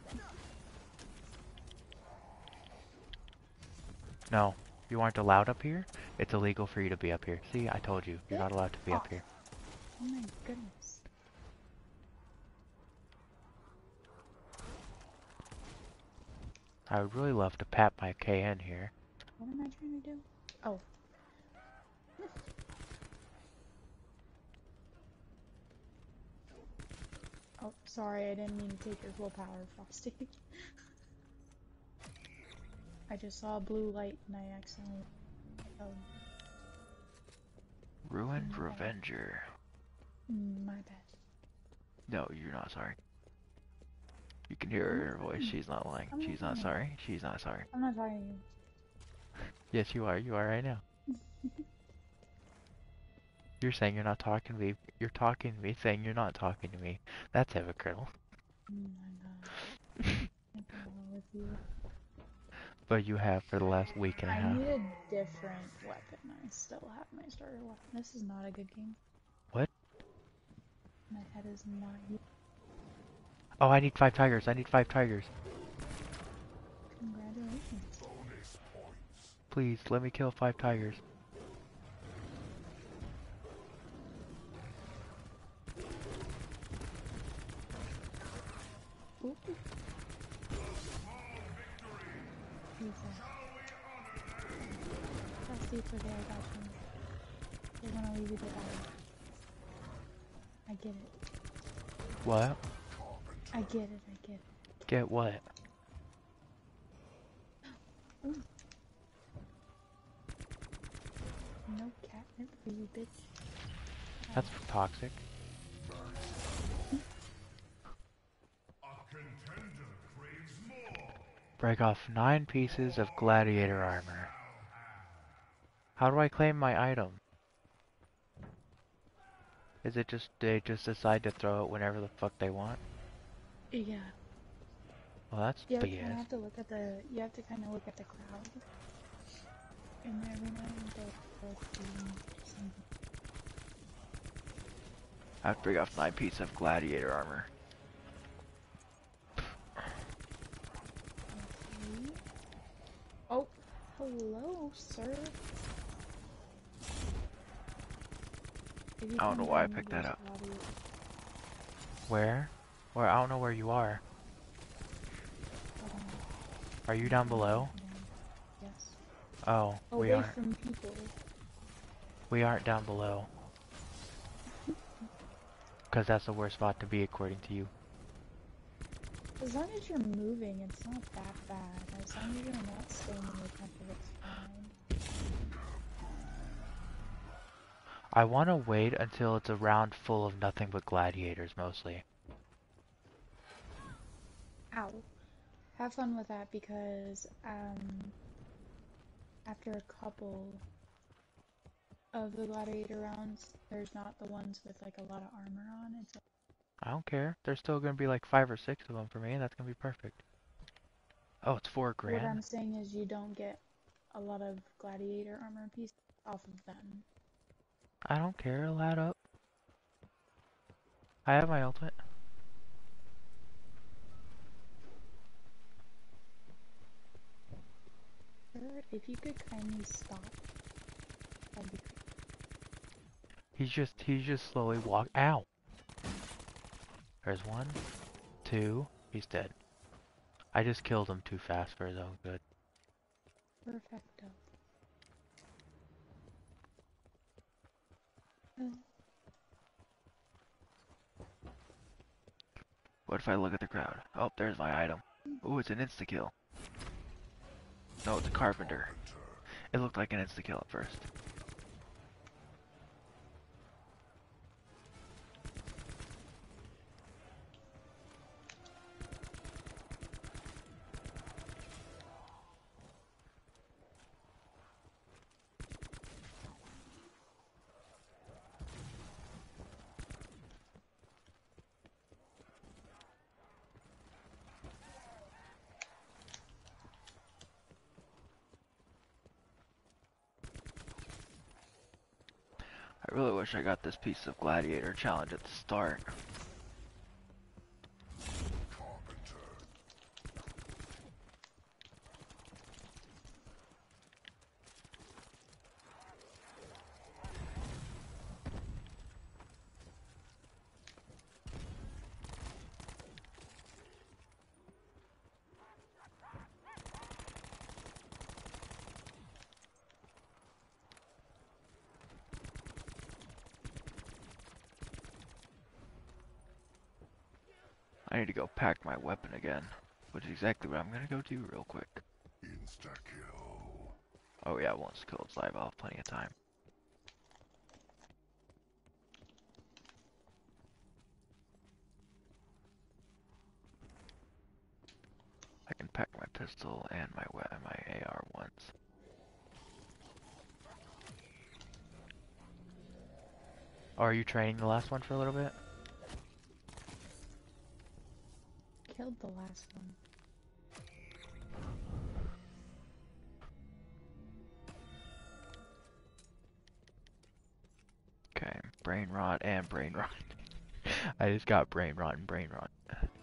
S2: No. You aren't allowed up here? It's illegal for you to be up here. See, I told you. You're not allowed to be up here.
S1: Oh my goodness.
S2: I would really love to pat my KN here.
S1: What am I trying to do? Oh. Oh, sorry, I didn't mean to take your full power, Frosty. I just saw a blue light and I accidentally... Oh.
S2: Ruined Revenger.
S1: My bad.
S2: No, you're not sorry. You can hear her in her voice. She's not lying. She's not sorry. She's not sorry.
S1: I'm not talking to you.
S2: Yes, you are. You are right now. You're saying you're not talking to me. You're talking to me saying you're not talking to me. That's hypocritical.
S1: I'm not. I don't with you.
S2: But you have for the last week and a half.
S1: I need a different weapon. I still have my starter weapon. This is not a good game.
S2: What?
S1: My head is not...
S2: Oh, I need 5 tigers. I need 5 tigers.
S1: Congratulations.
S2: Please, let me kill 5 tigers.
S1: Ooh. Frosty, it's okay, I got you. They're gonna leave you to die. I get it.
S2: What?
S1: I get it, I get it.
S2: Get what?
S1: Ooh. No catnip for you, bitch.
S2: That's toxic. Break off 9 pieces of gladiator armor. How do I claim my item? Is it just they just decide to throw it whenever the fuck they want?
S1: Yeah.
S2: Well, that's
S1: You
S2: BS.
S1: kind of have to look at the. You have to kind of look at the crowd. And every now and then they'll something.
S2: I have to break off 9 pieces of gladiator armor.
S1: Okay. Oh, hello, sir.
S2: I don't know why I picked that up. Where? Where? I don't know where you are. Are you down below?
S1: Yes.
S2: Oh, we
S1: Away
S2: aren't.
S1: from people.
S2: We aren't down below. Because that's the worst spot to be according to you.
S1: As long as you're moving, it's not that bad. As long as you're not staying in the temple, it's fine.
S2: I want to wait until it's a round full of nothing but gladiators, mostly.
S1: Ow. Have fun with that because, after a couple of the gladiator rounds, there's not the ones with like a lot of armor on. It's like,
S2: I don't care. There's still going to be like 5 or 6 of them for me, and that's going to be perfect. Oh, it's 4 grand?
S1: what I'm saying is you don't get a lot of gladiator armor pieces off of them.
S2: I don't care. It'll add up. I have my ultimate.
S1: Sir, if you could kindly stop, that'd be
S2: He's just slowly Ow! There's one, two, he's dead. I just killed him too fast for his own good.
S1: perfecto.
S2: What if I look at the crowd? Oh, there's my item. Ooh, it's an insta-kill. No, it's a carpenter. It looked like an insta-kill at first. I really wish I got this piece of gladiator challenge at the start. I need to go pack my weapon again, which is exactly what I'm gonna go do real quick. Insta-kill. Oh yeah, once the kills live, I'll have plenty of time. I can pack my pistol and my AR once. Oh, are you training the last one for a little bit?
S1: Killed the last one.
S2: Okay, brain rot and brain rot. I just got brain rot and brain rot.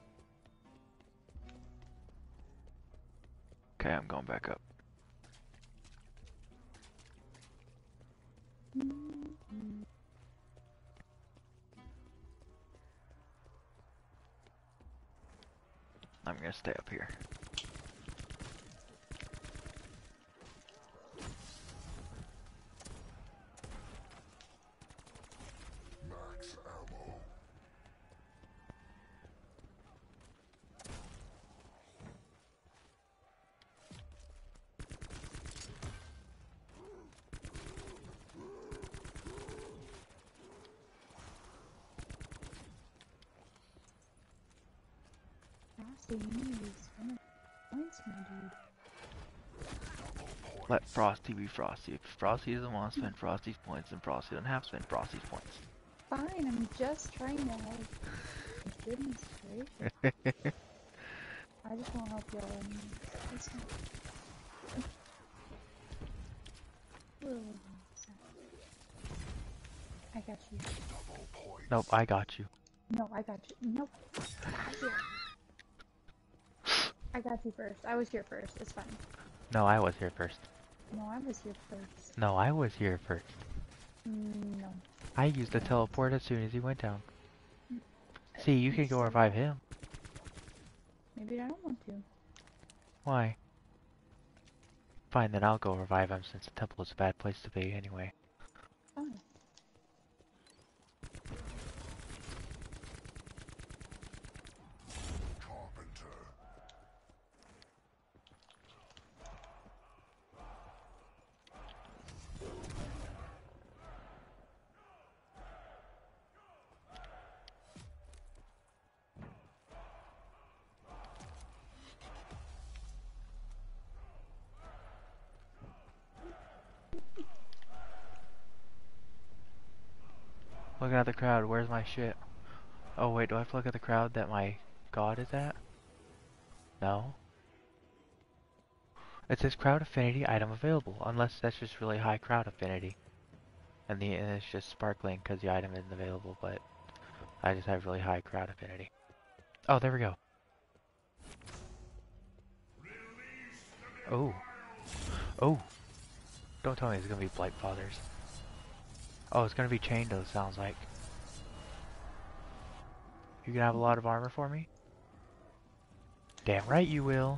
S2: Okay, I'm going back up. I'm gonna stay up here. Max ammo.
S1: Frosty, you need to spend points, my dude.
S2: Let Frosty be Frosty. If Frosty doesn't want to spend Frosty's points, then Frosty doesn't have to spend Frosty's points.
S1: Fine, I'm just trying to help. Goodness gracious. I just won't help y'all anymore. It's not. I got you.
S2: Nope, I got you.
S1: No, I got you. Nope. I got you. I got you first. I was here first. It's fine.
S2: No, I was here first.
S1: No, I was here first.
S2: No, I was here first.
S1: No.
S2: I used the teleport as soon as he went down. See, you can go revive him.
S1: Maybe I don't want to.
S2: Why? Fine, then I'll go revive him since the temple is a bad place to be anyway.
S1: Fine.
S2: Looking at the crowd, where's my shit? Oh wait, do I have to look at the crowd that my god is at? No. It says crowd affinity item available, unless that's just really high crowd affinity. And it's just sparkling because the item isn't available, but I just have really high crowd affinity. Oh, there we go. Oh. Oh. Don't tell me it's gonna be Blight Fathers. Oh, it's gonna be Chaindos, sounds like. You gonna have a lot of armor for me? Damn right you will.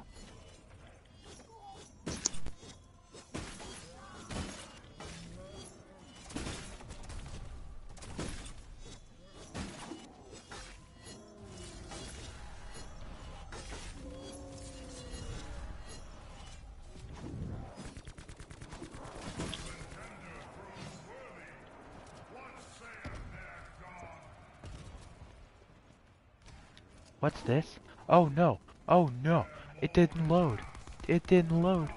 S2: What's this? Oh no! Oh no! It didn't load! It didn't load!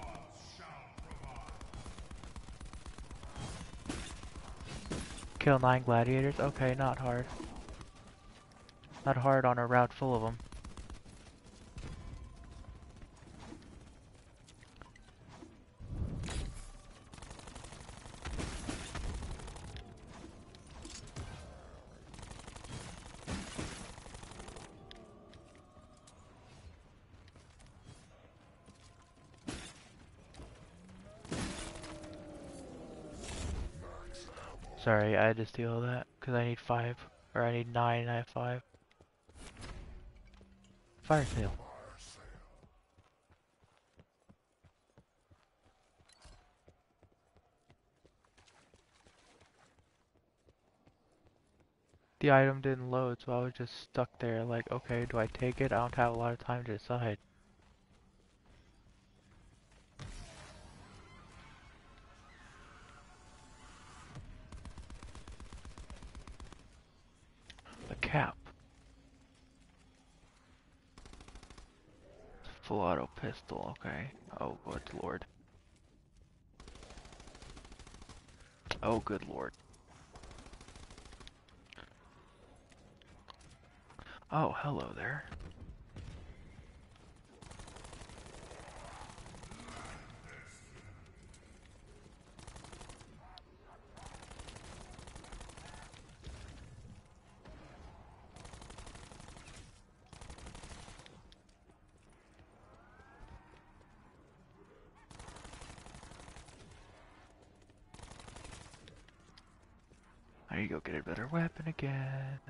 S2: Kill 9 gladiators? Okay, not hard. Not hard on a route full of them. Sorry, I had to steal that, because I need 5. Or I need 9 and I have 5. Fire sale. The item didn't load, so I was just stuck there like, okay, do I take it? I don't have a lot of time to decide. The cap. Full auto pistol, okay. Oh, good lord. Oh, good lord. Oh, hello there. I need to go get a better weapon again.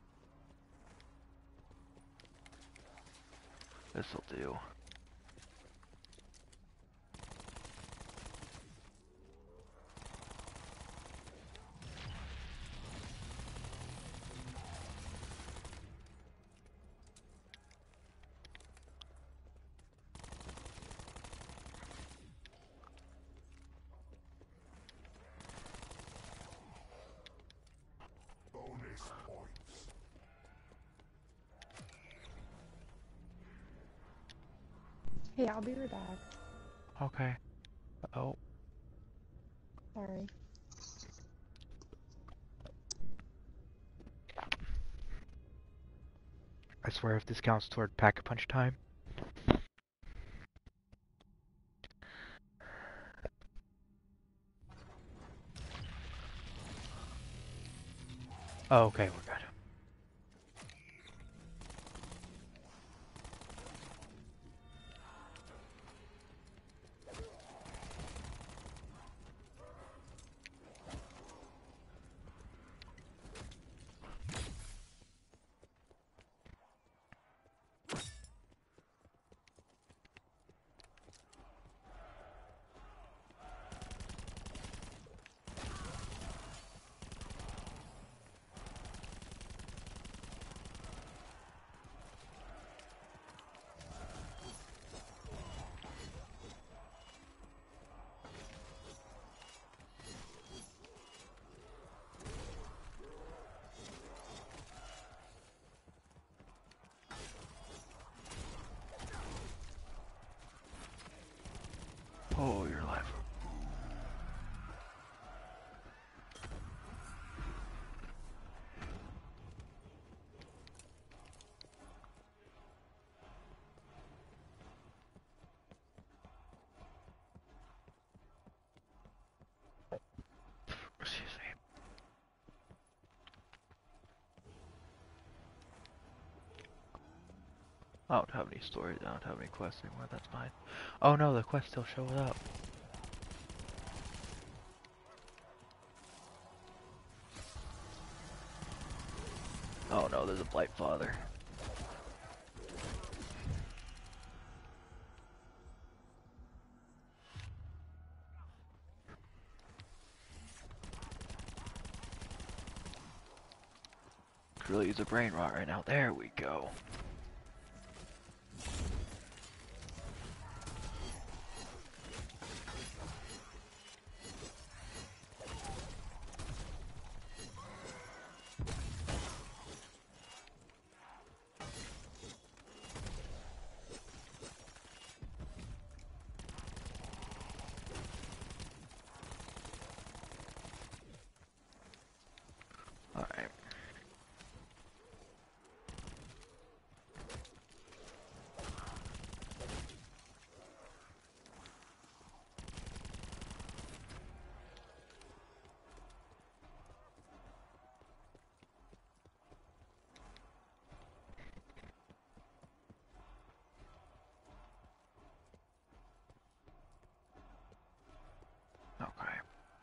S2: This'll do.
S1: Hey, I'll be right back.
S2: Okay. Oh,
S1: Sorry.
S2: I swear if this counts toward pack-a-punch time. Oh, okay, we're good. I don't have any stories, I don't have any quests anymore, that's fine. Oh no, the quest still shows up. Oh no, there's a Blight Father. Could really use a brain rot right now. There we go. Alright. Okay.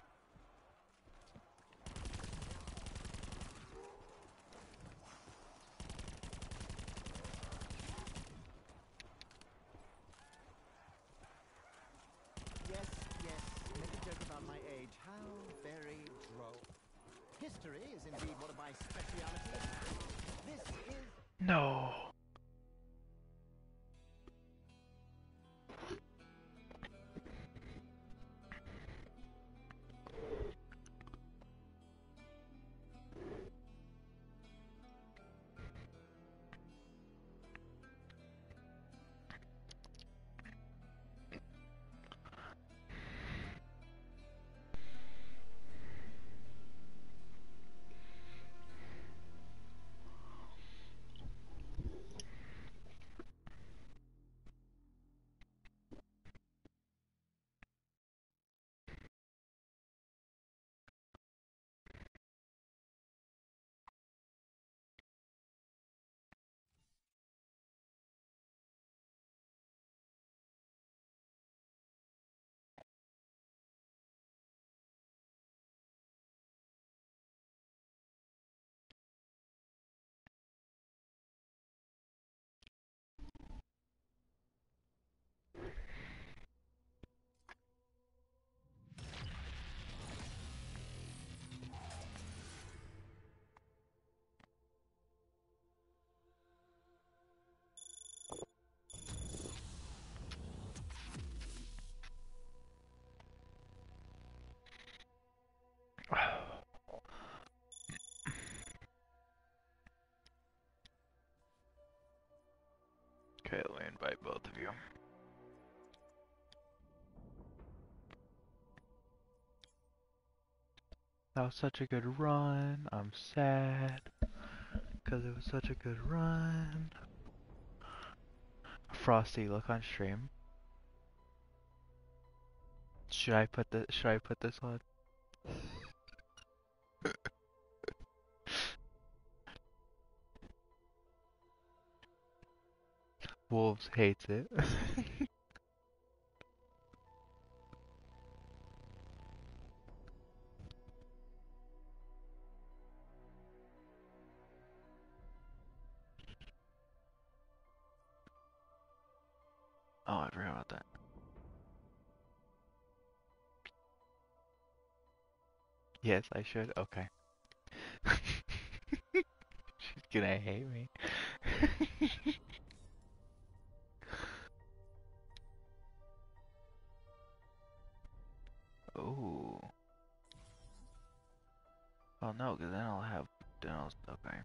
S4: Yes, yes, make a joke about my age. How very droll. History is indeed one of my specialities. This is...
S2: No. Okay, let me invite both of you. That was such a good run. I'm sad. Because it was such a good run. Frosty, look on stream. Should I put this on? Wolves hates it. Oh, I forgot about that. Yes, I should. Okay. She's gonna hate me. Ooh. Oh no, because then I'll have okay.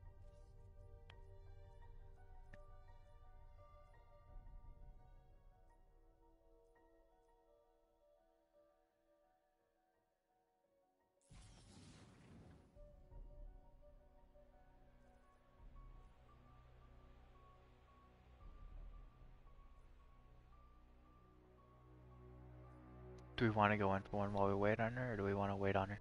S2: Do we want to go in for one while we wait on her, or do we want to wait on her?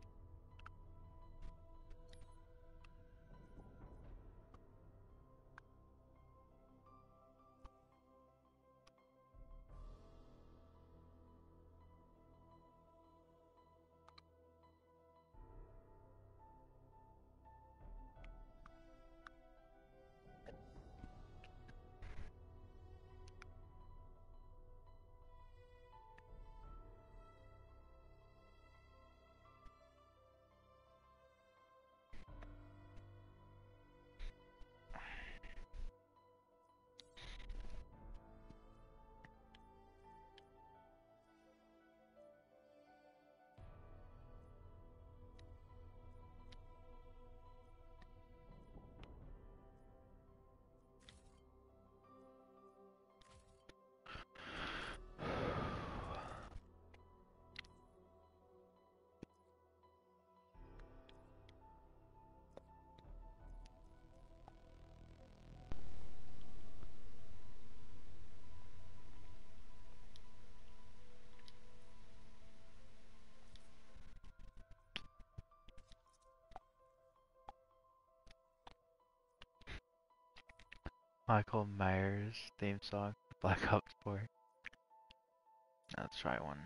S2: Michael Myers theme song, Black Ops 4. Let's try one.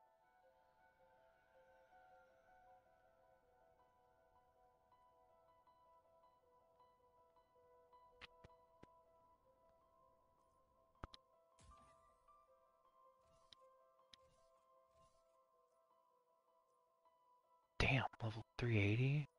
S2: Damn, level 380?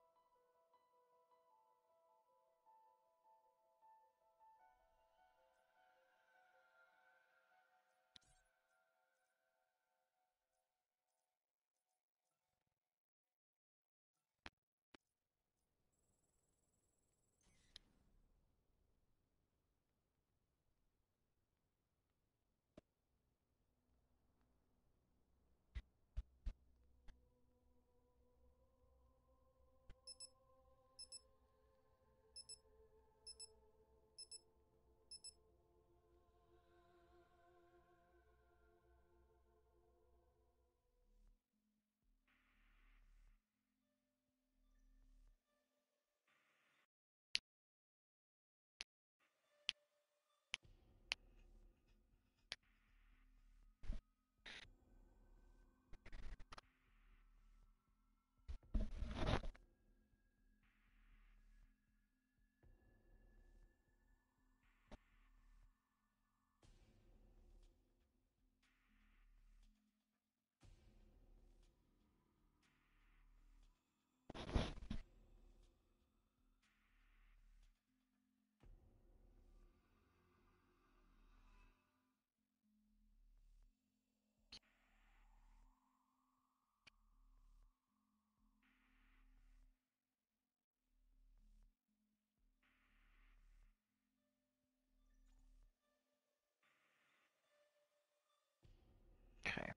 S2: Okay.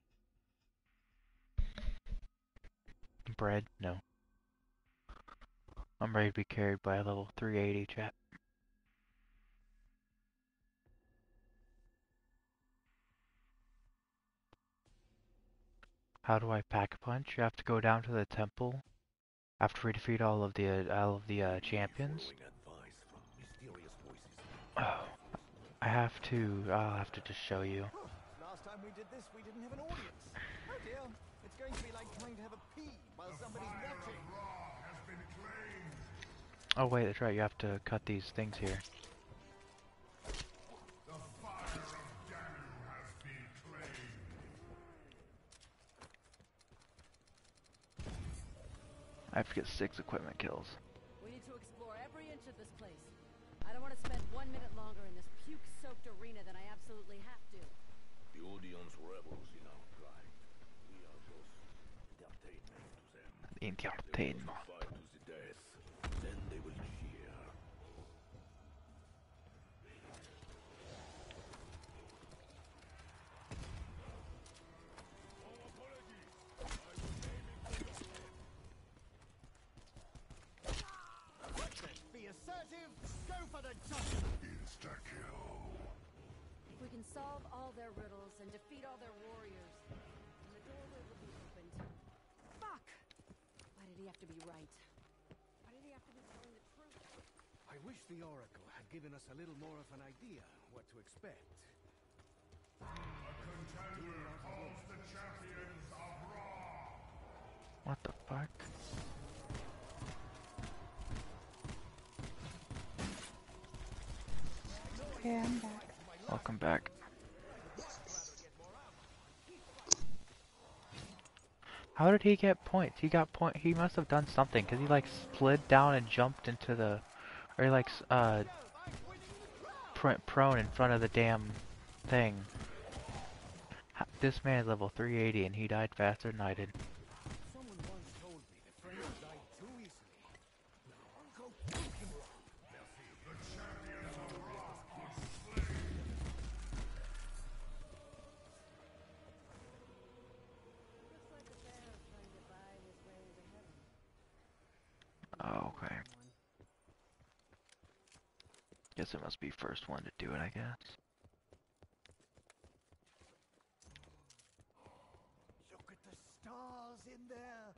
S2: Bread? No. I'm ready to be carried by a level 380 chat. How do I pack a punch? You have to go down to the temple after we defeat all of the champions. Oh, I'll have to just show you.
S4: Last time we did this, we didn't have an audience. Oh dear, it's going to be like trying to have a pee while somebody's watching.
S2: Oh wait, that's right, you have to cut these things here. I have to get 6 equipment kills.
S3: We need to explore every inch of this place. I don't want to spend 1 minute longer in this puke-soaked arena than I absolutely have to.
S5: The audience rebels in our pride. We are just entertainment to them.
S2: Entertainment.
S5: Fight to the death. Then they will cheer.
S4: Be assertive, go for the jump.
S3: If we can solve all their riddles and defeat all their warriors, then the doorway will be opened. Fuck! Why did he have to be right? Why did he have to be telling the truth?
S6: I wish the Oracle had given us a little more of an idea what to expect.
S2: What the fuck?
S1: Okay, I'm back.
S2: Welcome back. How did he get points? He got he must have done something, because he like slid down and jumped into the, or he like prone in front of the damn thing. This man is level 380 and he died faster than I did.
S6: Someone once told me the French died too easily. Now I'll go prove him wrong.
S3: Looks like the bear is trying to buy his way into heaven.
S2: Oh, okay. Guess it must be first one to do it, I guess.
S4: Look at the stars in there.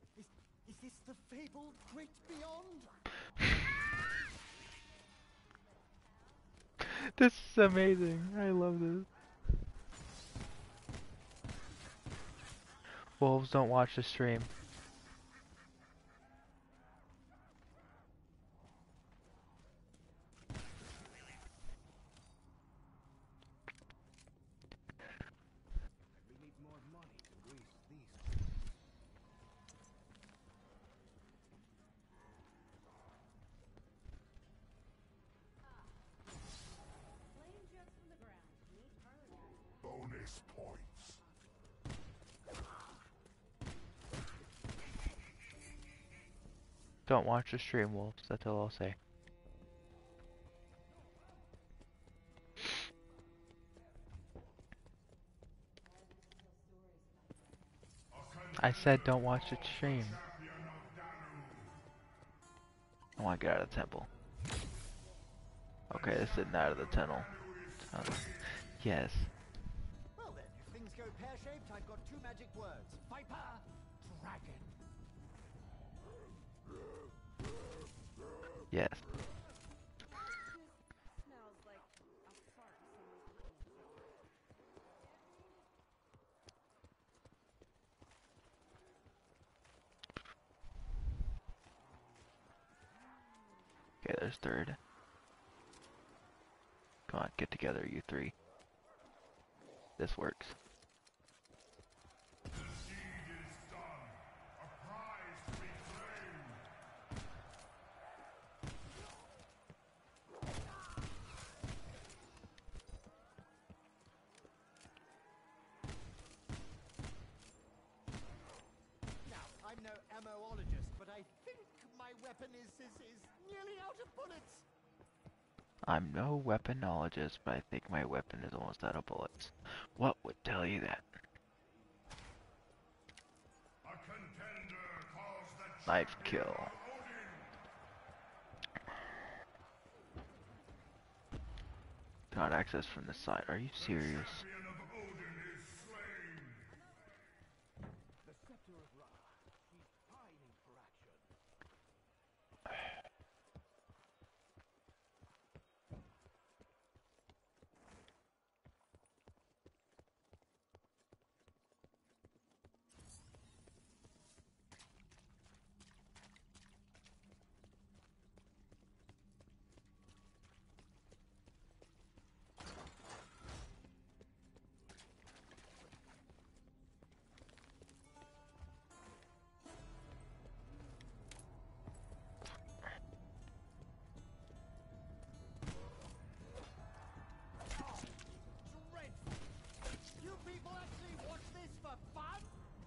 S4: Is this the fabled Great Beyond?
S2: This is amazing. I love this. Wolves don't watch the stream.
S6: We need more money to grease these.
S3: Flame jets from the ground. Meet Harley.
S5: Bonus points.
S2: Don't watch the stream, Wolves. That's all I'll say. I said don't watch the stream. I want to get out of the temple. Okay, this isn't out of the tunnel. Yes.
S4: Well then, if things go pear-shaped, I've got two magic words. Viper, dragon.
S2: Yes.
S3: Smells like a fart someone's put in the jar.
S2: Okay, there's third. Come on, get together, you three. This works.
S5: The deed is done. A prize to be claimed.
S4: Now, I'm no ammoologist, but I think my weapon is nearly out of bullets.
S2: I'm no weaponologist, but I think my weapon is almost out of bullets. What would tell you that?
S5: A contender calls the
S2: Knife
S5: champion
S2: kill.
S5: of Odin.
S2: Got access from the side. Are you serious?
S5: Champion of Odin is slain.
S6: The scepter of Ra. She's pining for action.
S4: Dreadful. You people actually watch this for fun?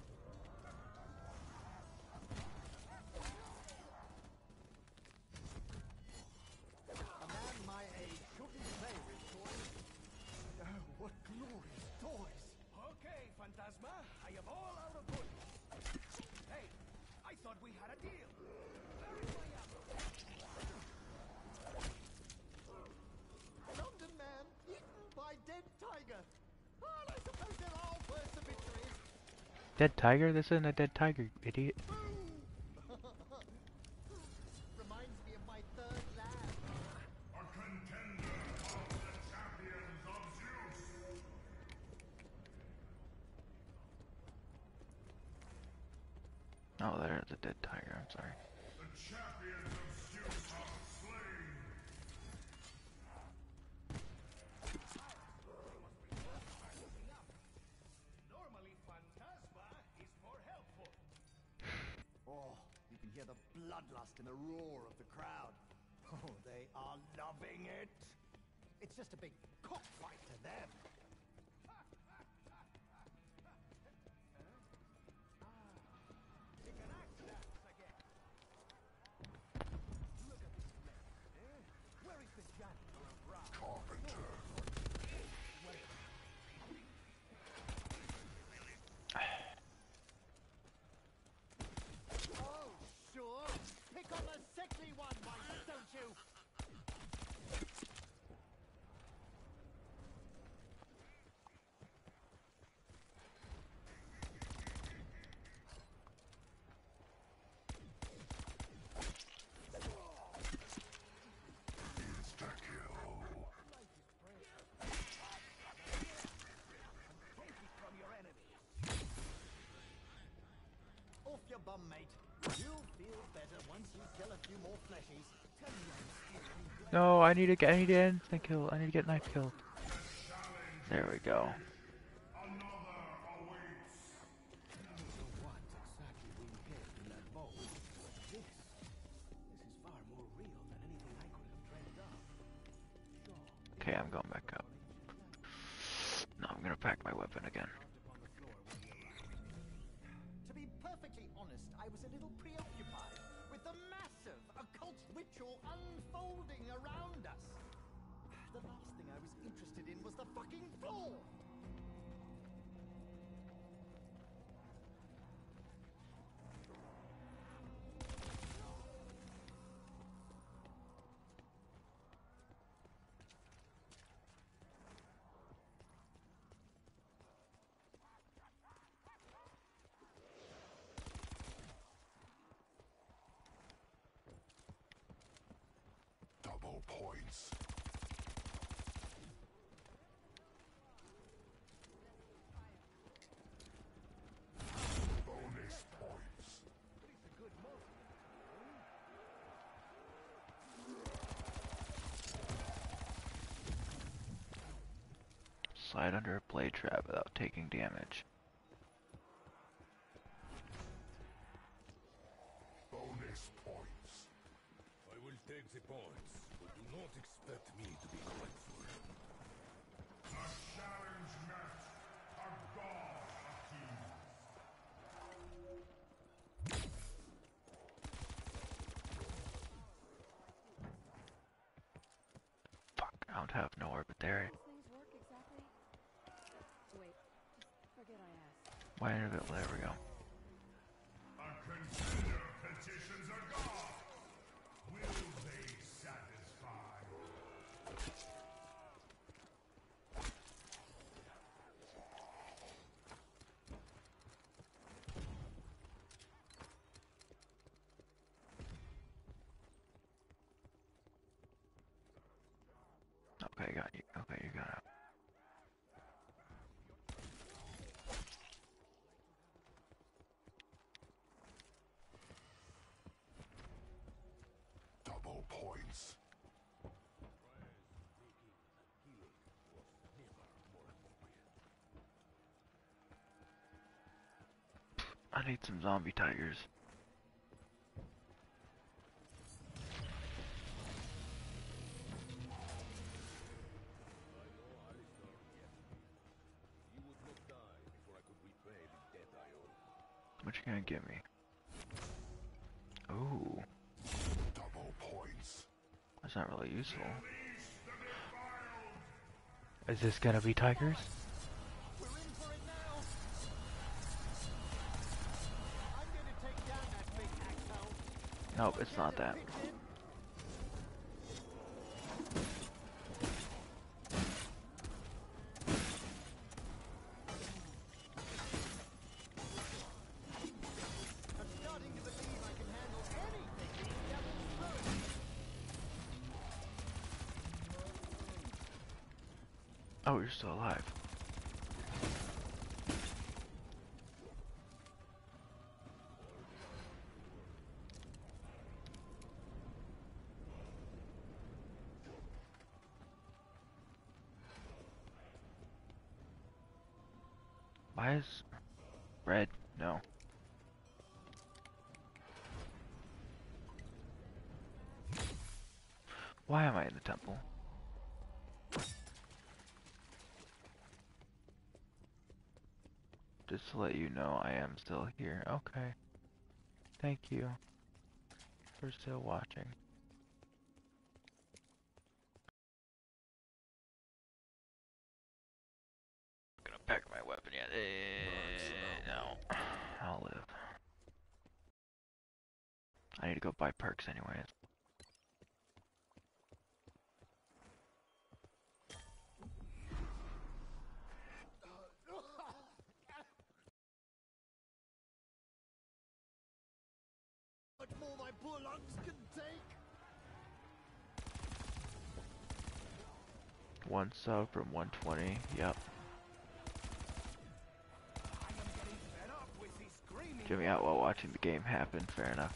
S4: A man my age shouldn't play with toys. Oh, what glorious toys.
S6: Okay, Phantasma, I am all out of wood. Hey, I thought we had a deal. Where is my ammo?
S4: London man, eaten by dead tiger. Well, I suppose there are worse obituaries.
S2: Dead tiger? This isn't a dead tiger, idiot.
S4: Reminds me of my third land.
S5: A contender calls the champions of Zeus.
S2: Oh, there's a dead tiger. I'm sorry.
S5: The champions of Zeus are slain.
S6: Normally, Phantasma is more helpful.
S4: Oh, you can hear the bloodlust in the roar of the crowd. Oh, they are loving it. It's just a big cockfight to them.
S6: He can axe dance again. Look at this man. Where is the janitor of Ra?
S5: Carpenter.
S4: Oh, sure. Pick on the sexy one, why don't you? bum, mate. You'll feel better once you kill a few more fleshies. Tell me I'm
S2: No, I need to end instant kill. I need to get knife killed. There we go.
S6: What exactly we hid in that vault? This is far more real than anything I could have dreamed of. Sure.
S2: Okay, I'm going back up. No, I'm gonna pack my weapon again.
S4: To be perfectly honest, I was a little preoccupied with the massive occult ritual unfolding around us. The last thing I was interested in was the fucking floor.
S5: Double points. Bonus points.
S2: Slide under a blade trap without taking damage.
S5: Bonus points. I will take the points, but do not expect me to be grateful. A challenge met. A god appears.
S2: Fuck, I don't have no orbit there.
S3: These things work exactly? Wait, just forget I asked.
S2: Why did it? There we go.
S5: A contender petitions a god. Will they satisfy?
S2: Okay, got you. Okay, you got it.
S5: Double points.
S2: I need some zombie tigers.
S5: You would not die before I could repay the debt I owe.
S2: What you gonna give me? Ooh,
S5: Double points.
S2: that's not really useful. Is this gonna be tigers?
S4: We're in for it now. I'm going to take down that big asshole.
S2: Nope, it's not that.
S4: I'm starting to believe I can handle anything in the devil's spirit.
S2: Oh, you're still alive. Why is red? No. Why am I in the temple? Just to let you know, I am still here. Okay. Thank you for still watching. I'm gonna pack my weapon yet. No. I'll live. I need to go buy perks anyways.
S4: Much more my poor lungs can take.
S2: One sub from 120. Yep.
S6: I am getting fed up with these screaming
S2: Jimmy out while watching the game happen. Fair enough.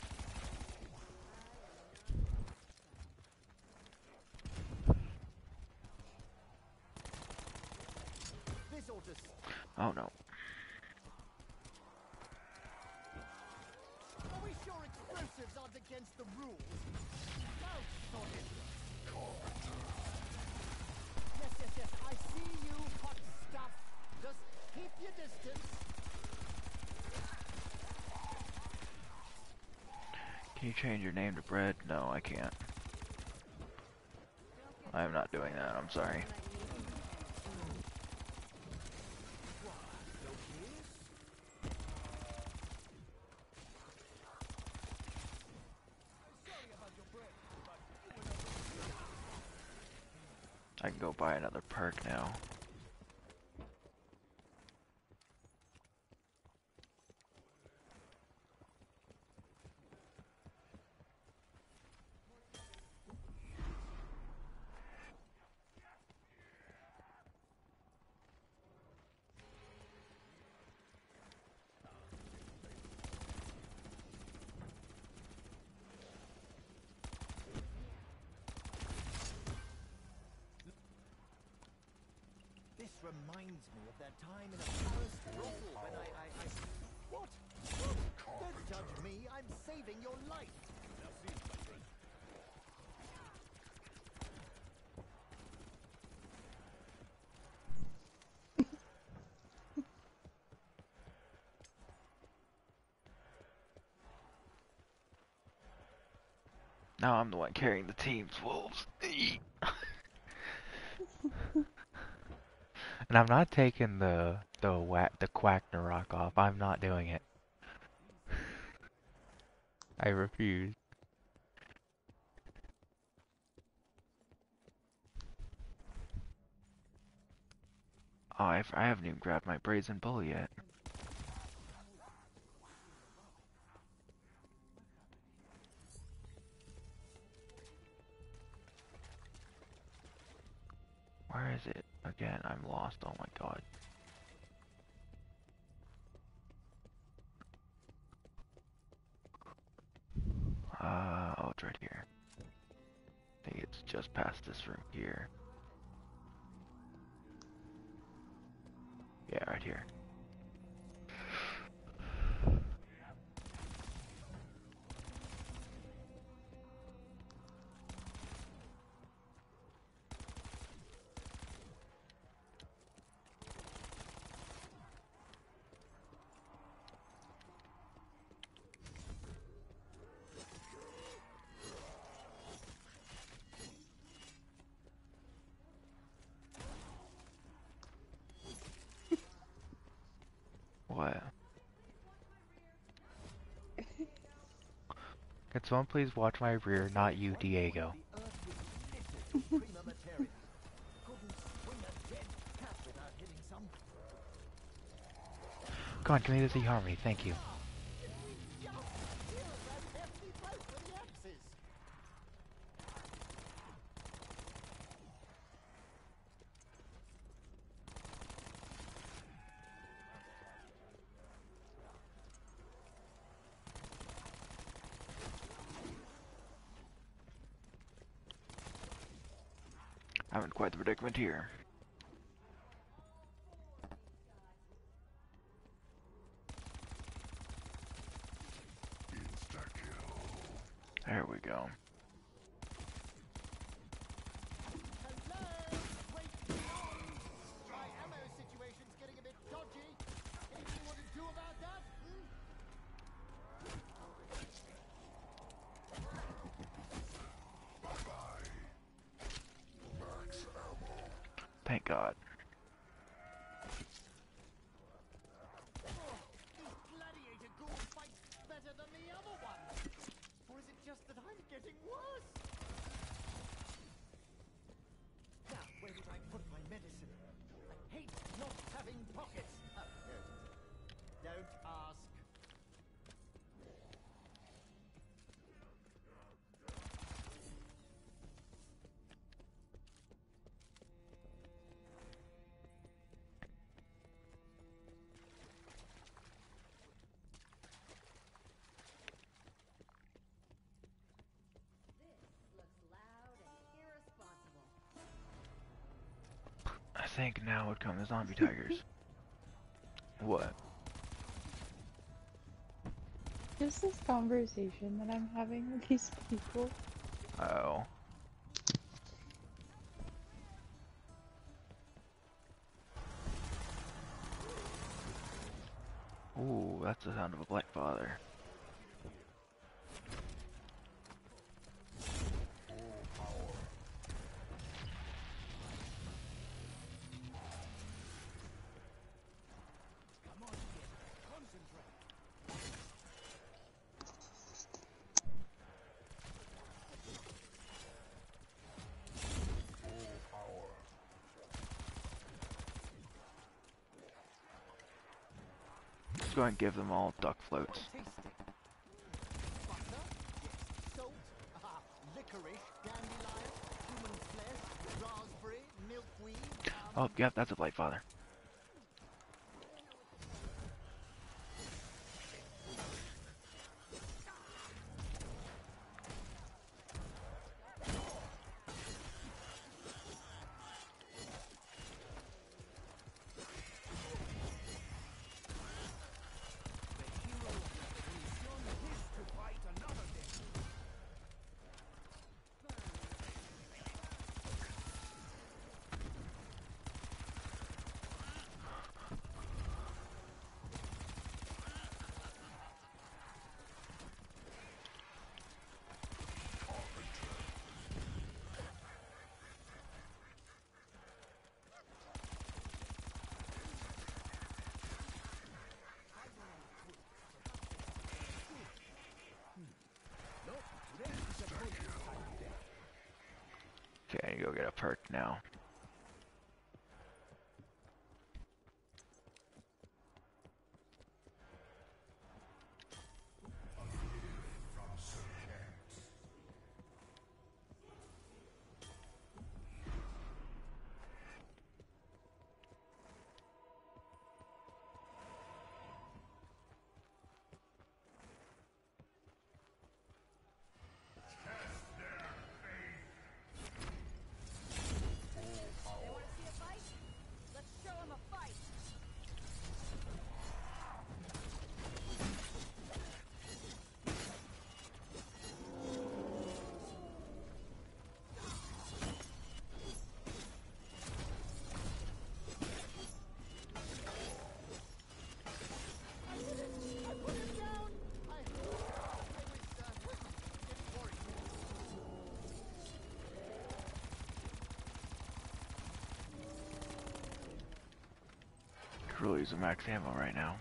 S4: This ought to...
S2: Oh no.
S4: Are we sure explosives aren't against the rules? No, sod it. Yes, I see you, hot stuff. Just keep your distance.
S2: Can you change your name to Bread? No, I can't. I'm not doing that, I'm sorry. I can go buy another perk now.
S4: This reminds me of that time in a Paris brothel when I... What? Don't judge me, I'm saving your life.
S2: Now I'm the one carrying the team's wolves. And I'm not taking the Quackner rock off. I'm not doing it. I refuse. Oh, I haven't even grabbed my brazen bull yet. Where is it? Again, I'm lost. Oh my god. Oh, it's right here. I think it's just past this room here. Yeah, right here. What? Can someone please watch my rear, not you, Diego? Come on, give me this eHarmony, thank you. I'm in quite the predicament here. There we go.
S4: My ammo situation's getting a bit dodgy. Anything you want to do about that?
S2: Thank God.
S4: This gladiator ghoul fights better than the other one. Or is it just that I'm getting worse? Now, where did I put my medicine? I hate not having pockets. Oh, there it is. Don't ask.
S2: think now would come the zombie tigers. What?
S1: Just this conversation that I'm having with these people.
S2: Oh. Ooh, that's the sound of a Black Father.
S6: Come on, kid. Concentrate.
S2: Let's go and give them all duck floats.
S4: Tasty. Butter? Yes. Salt? Aha. Licorice, dandelion, human flesh, raspberry, milkweed,
S2: Oh, yep, that's a Blight Father. Okay, I need to go get a perk now.
S3: They want to see a fight? Let's show them a fight.
S4: I did it! I put him down! I was, getting worried.
S2: Could really use a max ammo right now.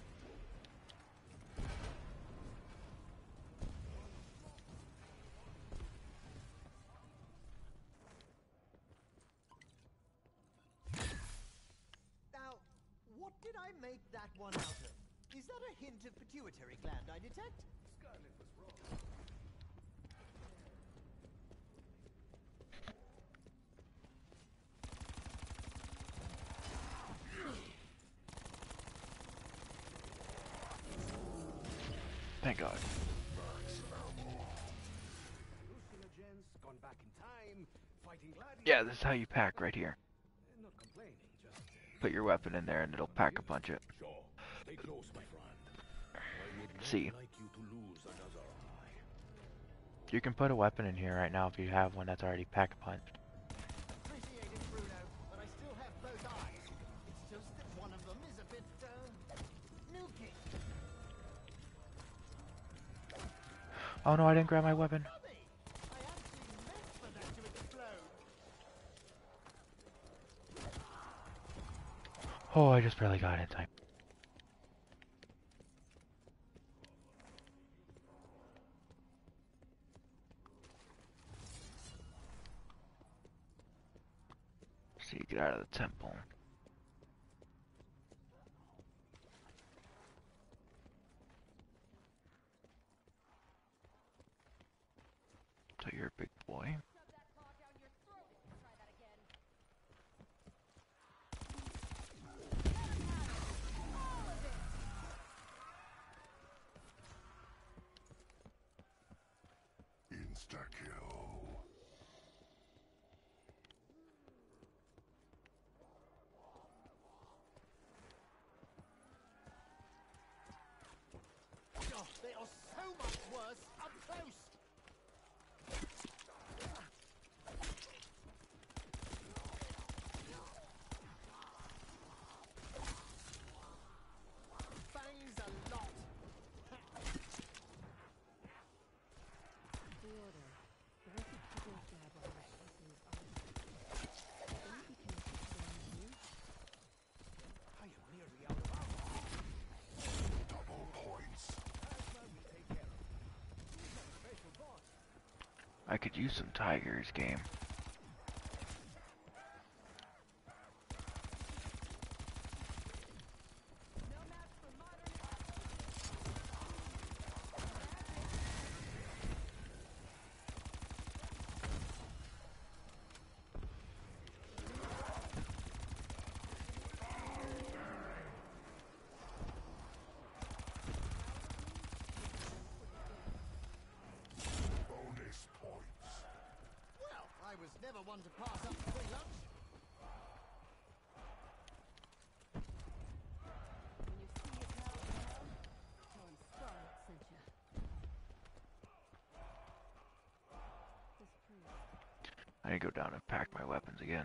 S4: Now, what did I make that one out of? Is that a hint of pituitary gland I detect?
S6: Scarlet was wrong.
S2: Thank God.
S6: Hallucinogens, gone back in time, fighting gladiators.
S2: Yeah, this is how you pack right here.
S6: Not complaining, just
S2: Put your weapon in there and it'll pack a punch it.
S5: Sure. Stay close, my friend. I would not
S2: See.
S5: like you to lose another eye.
S2: You can put a weapon in here right now if you have one that's already pack a punch.
S4: Appreciate it, Bruno, but I still have both eyes. It's just that one of them is a bit, nuky.
S2: Oh no, I didn't grab my weapon.
S4: Funny! I actually meant for that to explode.
S2: Oh, I just barely got it in time. See, get out of the temple. So you're a big boy.
S3: Shove that claw down your throat if you try that again. All of it.
S5: Insta-kill.
S4: worse up close. Bangs a lot.
S3: Pre-order. What if you keep your dab on the Shifley's arm? Then you can keep them you.
S6: I am nearly out of ammo.
S5: Double points.
S6: Plasma will take care of it. He's a special boss.
S2: I could use some tigers, game.
S3: No match for modern.
S5: Bonus points.
S4: Well, I was never one to pass up free lunch.
S3: When you see your pal around, tell him Scarlet sent you. This priest.
S2: I need to go down and pack my weapons again.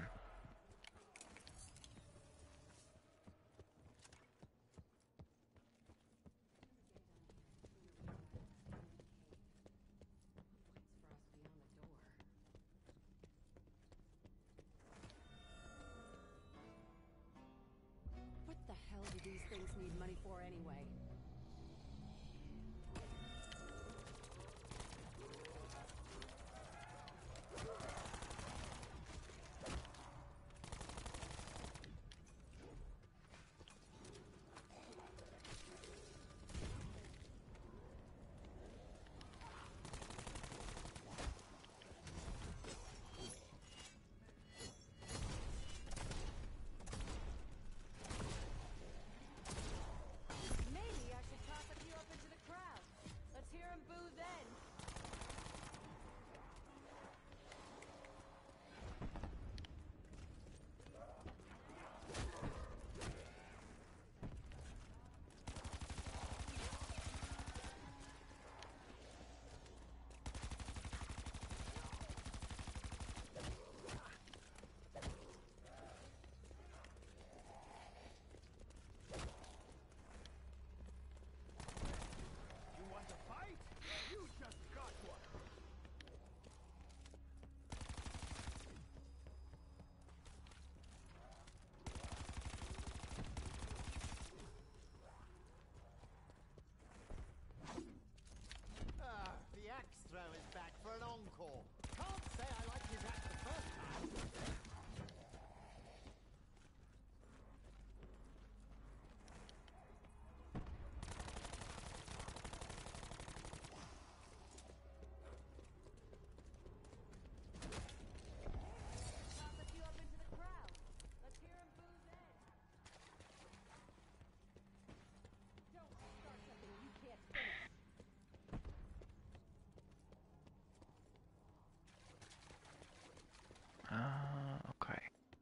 S3: What the hell do these things need money for anyway? Maybe I should toss a few up into the crowd. Let's hear him boo then.
S6: You want to fight? You just got one.
S4: Ah, the axe throw is back for an encore. Can't say I liked his axe the first time.
S3: Toss a few up into the crowd. Let's hear him boo then. Don't start something you can't finish.
S2: Okay.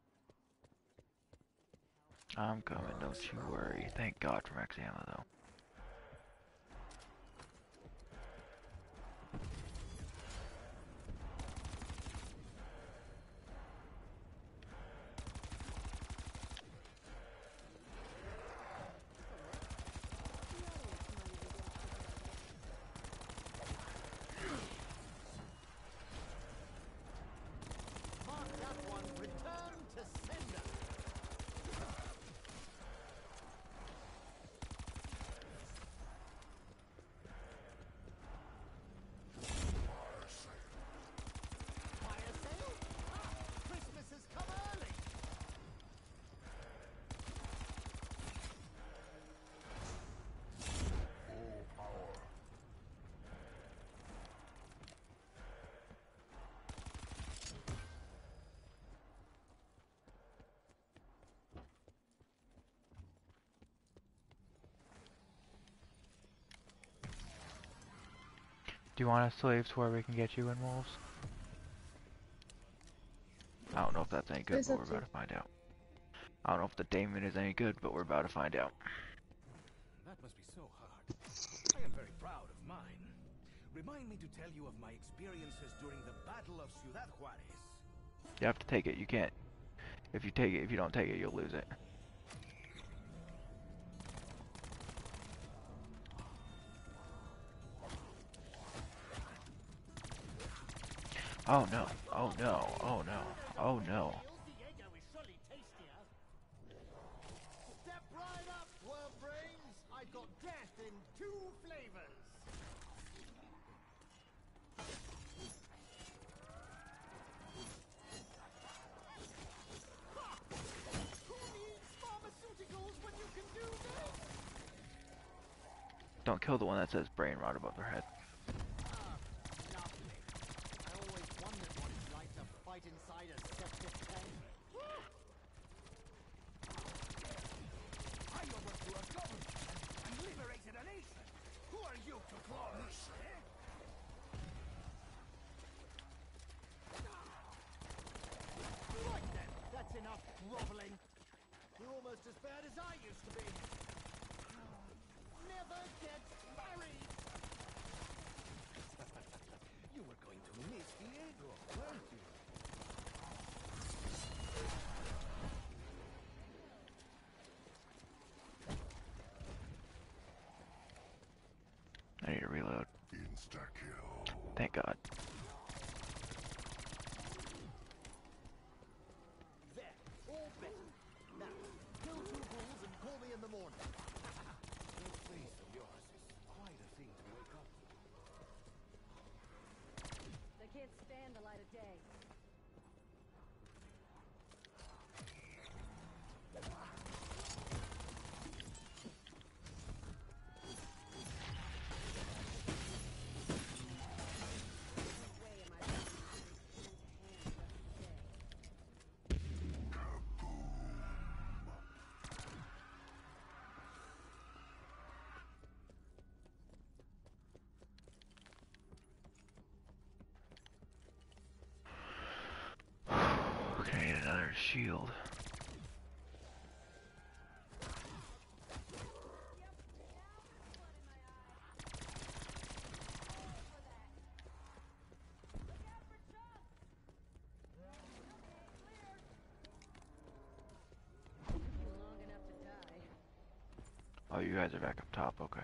S2: I'm coming, don't you worry. Thank God for max ammo, though.
S4: Mark that one. Return to sender. Fire sale? Ah, Christmas has come early.
S5: Full power.
S2: Do you want a slave to where we can get you in, wolves? I don't know if that's any good,
S1: It's
S2: but
S1: up
S2: we're
S1: to
S2: about
S1: you.
S2: to find out. I don't know if the Damon is any good, but we're about to find out.
S6: That must be so hard. I am very proud of mine. Remind me to tell you of my experiences during the Battle of Ciudad Juarez.
S2: You have to take it. You can't. If you don't take it, you'll lose it. Oh no. Oh no. Oh no. Oh no.
S4: Diego is surely tastier. Step right up, worm brains. I've got death in 2 flavors. Ha! Who needs pharmaceuticals when you can do this?
S2: Don't kill the one that says brain rot above their head.
S4: Ah, lovely. I always wondered what it's like to fight inside a septic tank.
S6: I overthrew a government and liberated a nation. Who are you to claw me, eh?
S4: Right then, that's enough groveling. You're almost as bad as I used to be. Never get married.
S6: You were going to miss Diego, weren't you?
S2: I need to reload.
S5: Insta-kill.
S2: Thank God.
S4: There, all better. Now, kill 2 ghouls and call me in the morning.
S6: That face of yours is quite a thing to wake up to.
S3: They can't stand the light of day. No way am I going to hand to hand the rest of the day.
S2: Okay, I need another shield.
S3: Long enough to die.
S2: Oh, you guys are back up top. Okay.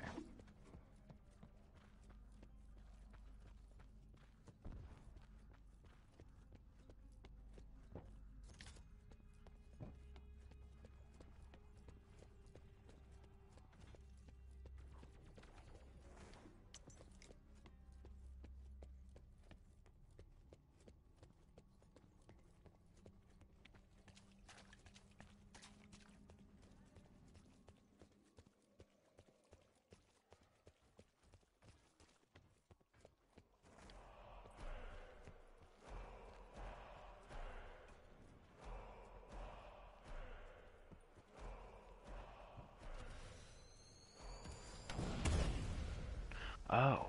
S2: Oh.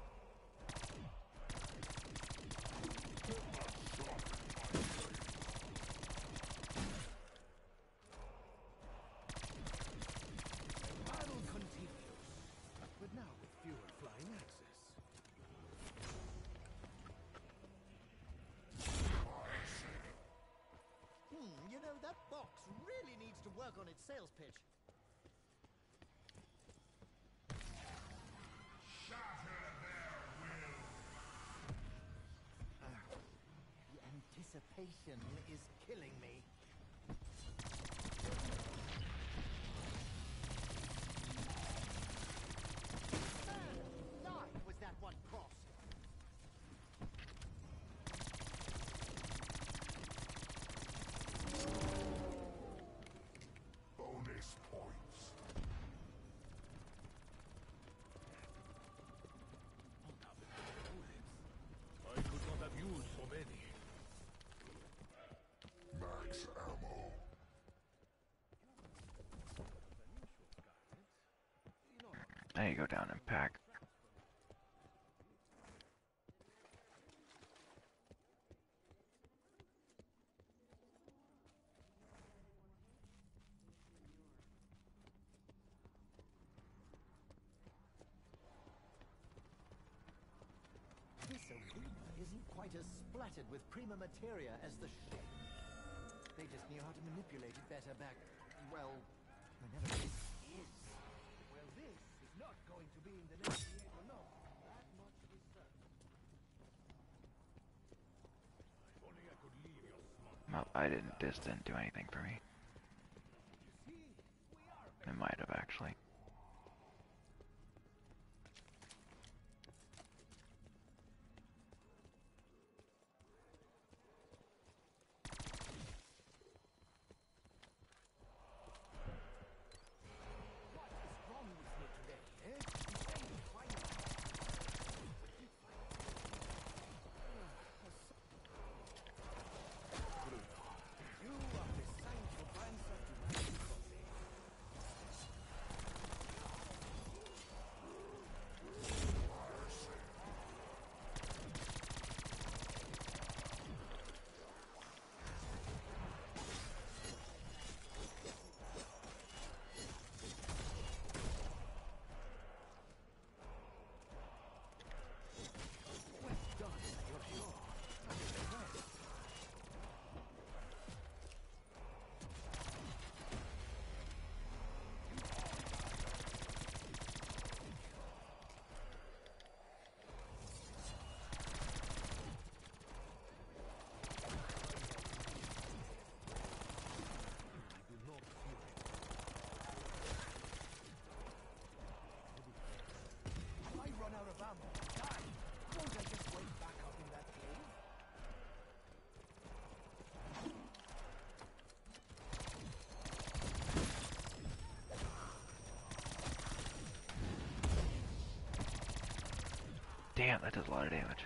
S6: Battle continues, but now with fewer flying axes.
S4: You know, that box really needs to work on its sales pitch. The anticipation is killing me. Die was that one cross.
S5: Bonus points.
S6: I could not have used so many.
S5: Max ammo.
S2: I need to go down and pack.
S4: quite as splattered with prima materia as the ship. They just knew how to manipulate it better back, well, whenever this is.
S6: Well, this is not going to be in the next theater long. That much is certain.
S5: If only I could leave your smart.
S2: Well, this didn't do anything for me.
S6: You see, we are
S2: It might have actually.
S6: What is wrong with me today, eh? You say you find it. You are the Sancho Panza to my coffee. Well done, you're sure. I'm impressed. I do not feel it. If I run out of ammo, die. Won't I just wait back up in that cave?
S2: Damn, that does a lot of damage.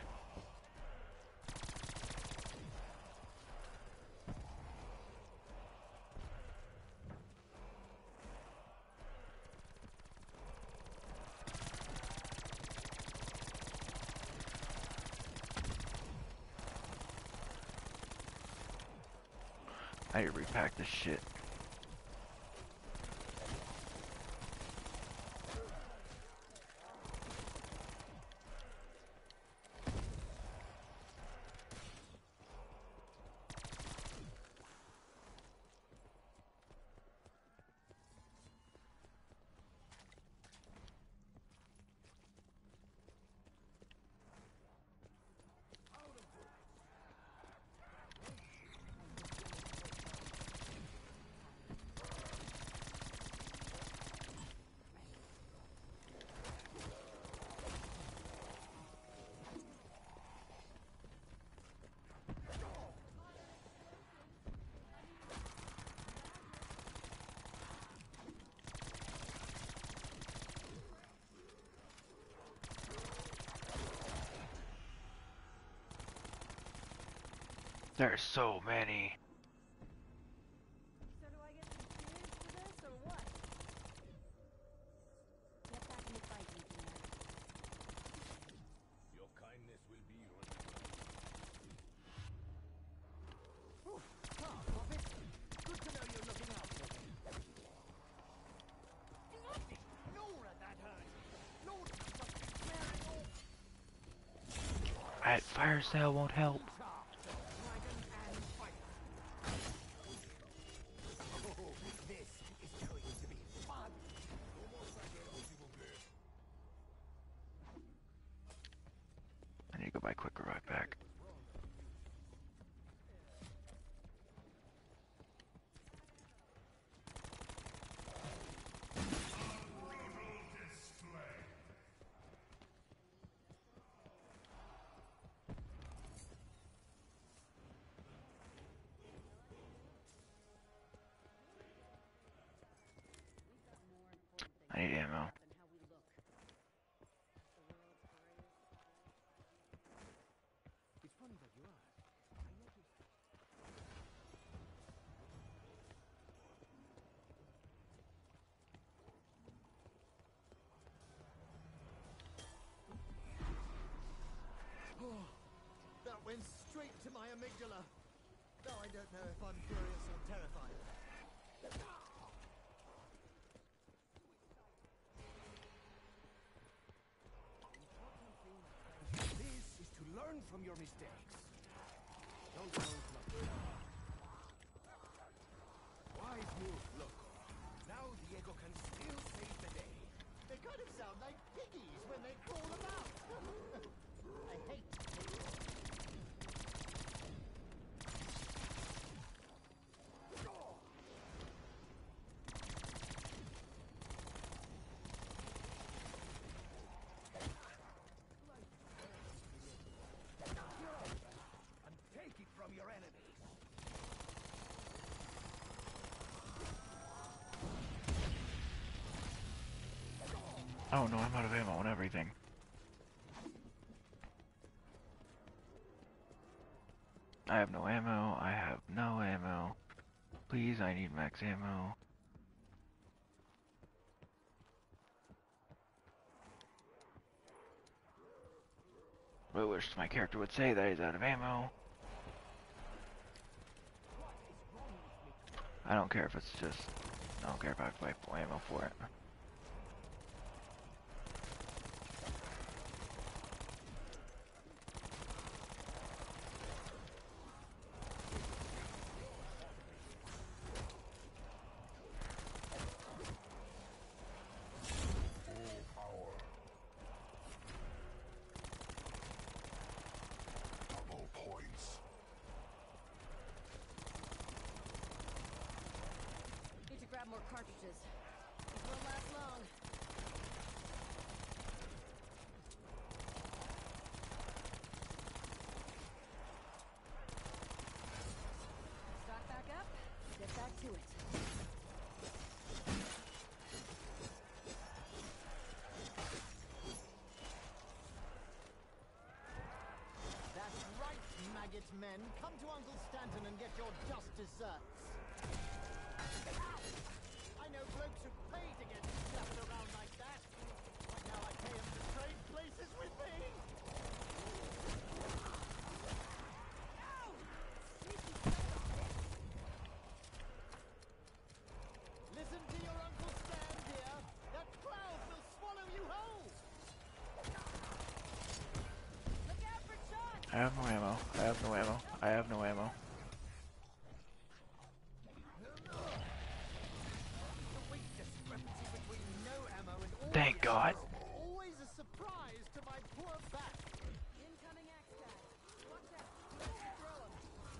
S2: I need to repack this shit. There's so many.
S3: So do I get some cheers for this, or what? Get back in the fight, Engineer.
S5: Your kindness will be your
S4: Oof, Prophet. Good to know you're looking out for me. Nora, that hurt. Lord, you must be swearing off.
S2: Alright, fire sale won't help.
S4: Dragon and fire. Oh, this is going to be fun.
S2: I need to go buy quick revive back. I need ammo.
S3: Than how we look. The world's greatest.
S6: It's funny that you ask. I noticed.
S4: Oh, that went straight to my amygdala. Now I don't know if I'm curious or terrified.
S6: This is to learn from your mistakes. Don't look. Wise move, loco. Now Diego can still save the day.
S4: They kind of sound like piggies when they crawl about. I hate piggies.
S6: And take it from your enemies.
S2: Oh no, I'm out of ammo and everything. I have no ammo, I have no ammo. Please, I need max ammo. I wish my character would say that he's out of ammo. I don't care if it's just... I don't care if I have to buy full ammo for it.
S5: Double points.
S3: Need to grab more cartridges. These won't last long. Stock back up. Get back to it.
S4: That's right, maggot men. Come to Uncle Stanton and get your just desserts. I know blokes who pay to get slapped around like that. Right now I pay them to trade places with me. Listen to your Uncle Stan, dear. That cloud will swallow you whole.
S3: Look out for shots!
S2: I have no ammo. I have no ammo. I have no ammo.
S4: The weight discrepancy between no ammo and all
S2: Thank
S4: the
S2: God.
S4: ammo. Always a surprise to my poor back.
S3: Incoming axe guy. Watch out. Throw him.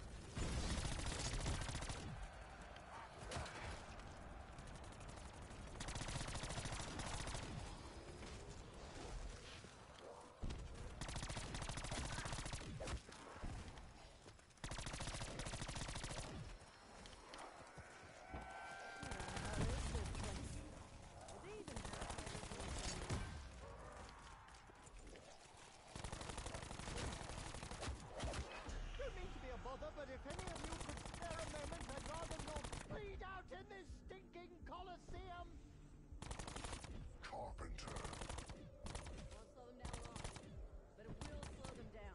S4: Don't mean to be a bother, but if any of you could spare a moment, I'd rather not bleed out in this stinking coliseum.
S5: Carpenter.
S3: Won't slow them down long, but it will slow them down.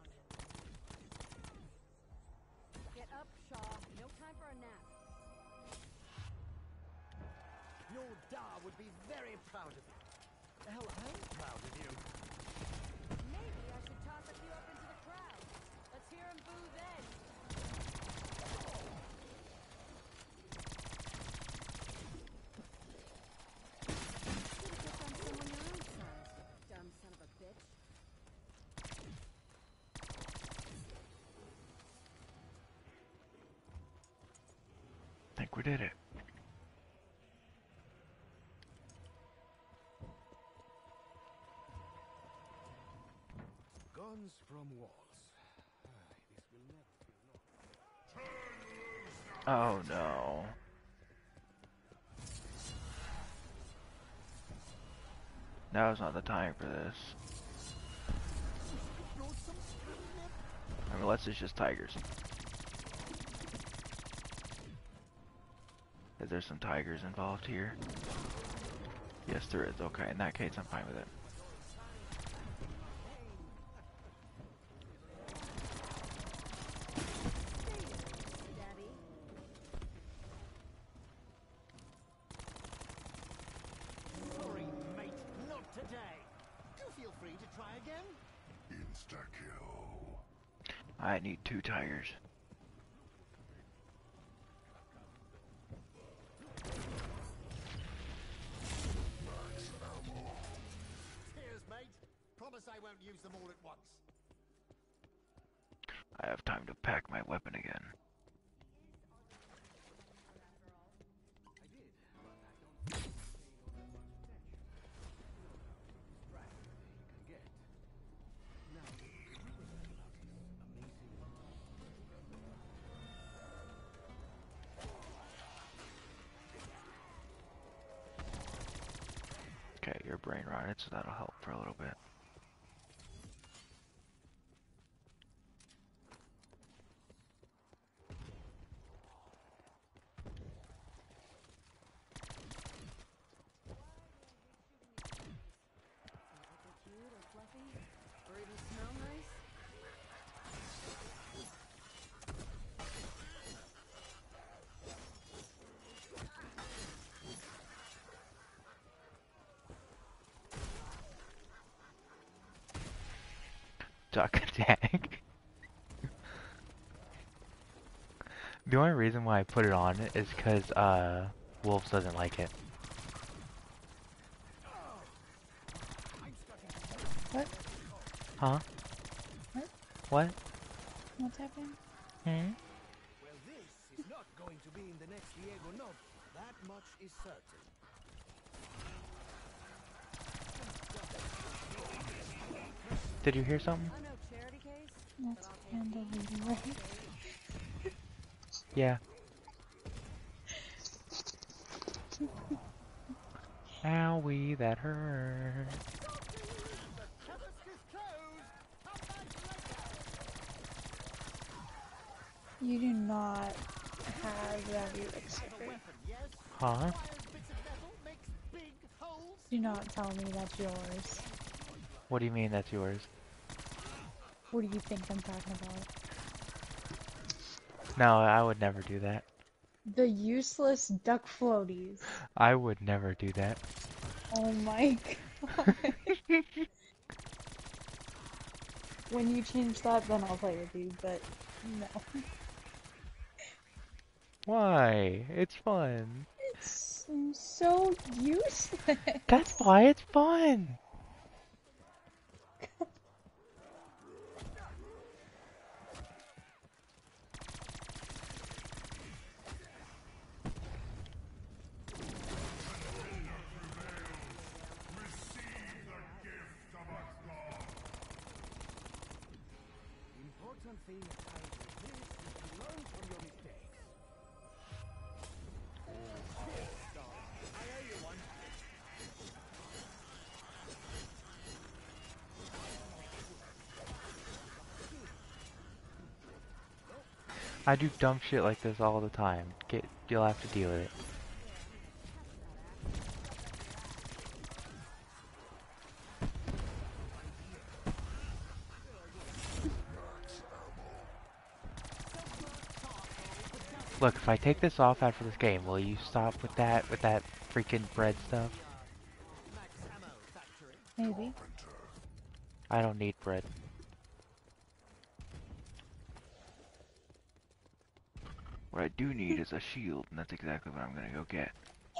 S3: Get up, Shaw. No time for a nap.
S4: Your Da would be very proud of you. Hell, I'm proud of you.
S3: Maybe I should toss a few up into the crowd. Let's hear him boo then. Should've picked on someone your own size, you dumb son of a bitch.
S2: Think we did it.
S6: Guns from walls. This will not feel
S2: Oh no. Now's not the time for this.
S4: Brought some catnip.
S2: Unless it's just tigers. Is there some tigers involved here? Yes, there is. Okay, in that case, I'm fine with it.
S3: Daddy.
S4: Sorry, mate, not today. Do feel free to try again.
S5: Insta-kill.
S2: I need 2 tires.
S4: Cheers, mate. Promise I won't use them all at once.
S2: I have time to pack my weapon again.
S6: I did, but I don't think it's paying all that much attention. You know how distracted he can get. Now, did you ever heard about this amazing...
S2: Okay, your brain rotted, so that'll help for a little bit.
S3: Cute or fluffy? Or even smell nice?
S2: Duck attack. The only reason why I put it on is because, Wolves doesn't like it.
S1: What?
S2: Huh?
S1: What?
S2: What?
S1: What's happening?
S2: Hmm?
S6: Well, this is not going to be in the next Diego novel. That much is certain.
S2: Did you hear something?
S3: I know charity case,
S1: That's
S3: but I'll take
S1: kind of
S3: these.
S1: weird, right?
S2: Yeah. Owie, that hurt.
S4: The chemist is closed. Come back later.
S1: You do not have that you sticker.
S4: Weapon, yes?
S2: Huh?
S4: Fires bits of metal, makes big holes.
S1: Do not tell me that's yours.
S2: What do you mean that's yours?
S1: What do you think I'm talking about?
S2: No, I would never do that.
S1: The useless duck floaties.
S2: I would never do that.
S1: Oh my god. When you change that, then I'll play with you, but no.
S2: Why? It's fun.
S1: It's so useless.
S2: That's why it's fun.
S6: The important thing at times like this is to learn from your mistakes. I owe you one.
S2: I do dumb shit like this all the time. You'll have to deal with it. Look, if I take this off after this game, will you stop with that freaking bread stuff?
S4: Max ammo factory.
S1: Maybe.
S2: I don't need bread. What I do need is a shield, and that's exactly what I'm gonna go get.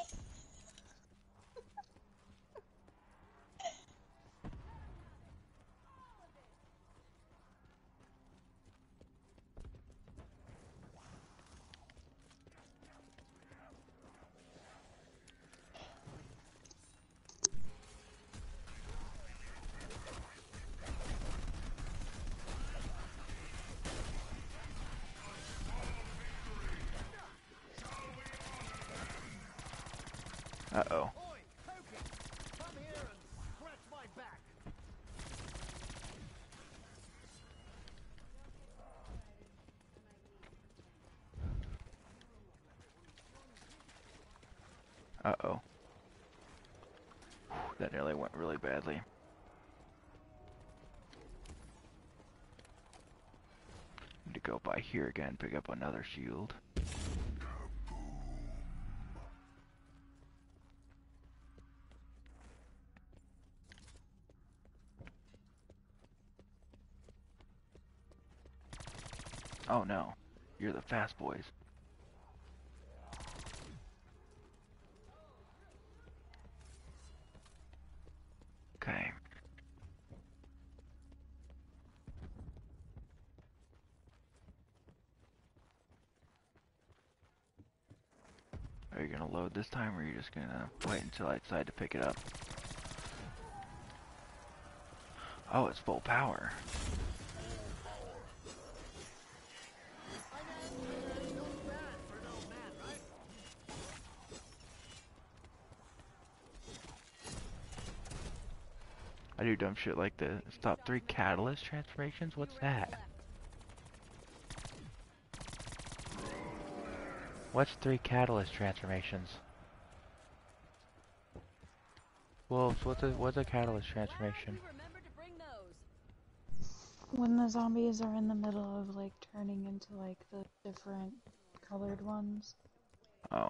S2: Uh-oh.
S4: Oi, Pokey, come here and scratch my back.
S2: Uh-oh. That nearly went really badly. Need to go by here again, pick up another shield. Oh no, you're the fast boys. Okay. Are you gonna load this time, or are you just gonna wait until I decide to pick it up? Oh, it's full power.
S4: I know, not bad for an old man, right?
S2: I do dumb shit like this. Stop 3 catalyst transformations? What's that? What's 3 catalyst transformations? Wolves, what's a catalyst transformation?
S3: Remember to bring those.
S1: When the zombies are in the middle of like turning into like the different colored ones.
S2: Oh.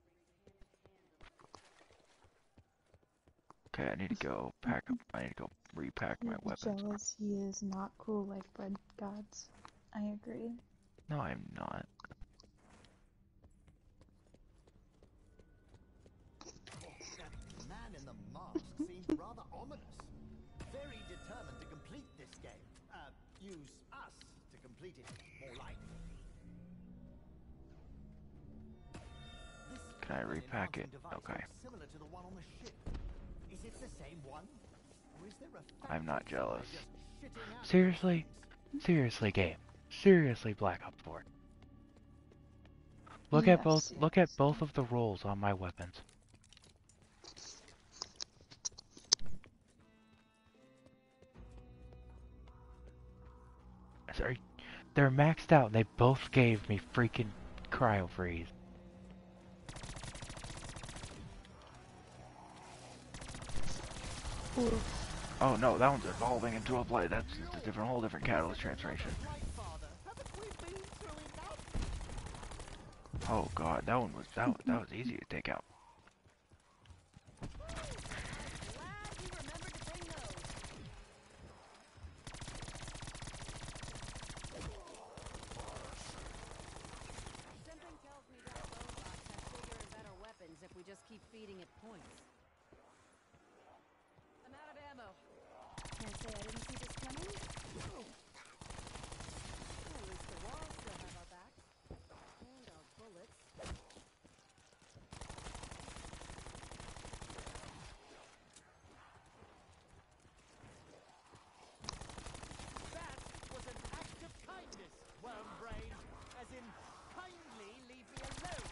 S2: Okay, I need to go pack up. I need to go repack my
S1: You're
S2: weapons.
S1: jealous he is not cool like bread gods. I agree.
S2: No, I'm not.
S4: That man in the mask seemed rather ominous. Very determined to complete this game. Use us to complete it, more like. This
S2: Can I
S4: weapon
S2: repack it?
S4: enhancing device
S2: Okay.
S4: looks similar to the one on the ship. Is it the same one? Or is there a
S2: I'm not
S4: factory
S2: jealous.
S4: just shitting out
S2: Seriously?
S4: things?
S2: Seriously, game. Seriously, Black Ops 4. Look at
S1: Yes,
S2: both of the rolls on my weapons. Sorry, they're maxed out and they both gave me freaking cryo freeze. Oh no, that one's evolving into a blade. That's just a different, whole different catalyst transformation. Oh god, that one was that was easy to take out.
S3: Something tells me that robot has bigger and better weapons if we just keep feeding it points. I'm out of ammo. Can't say I didn't see this coming. Oh. At least the walls still have our backs. And our bullets.
S4: That was an act of kindness, worm brain. As in, kindly leave me alone.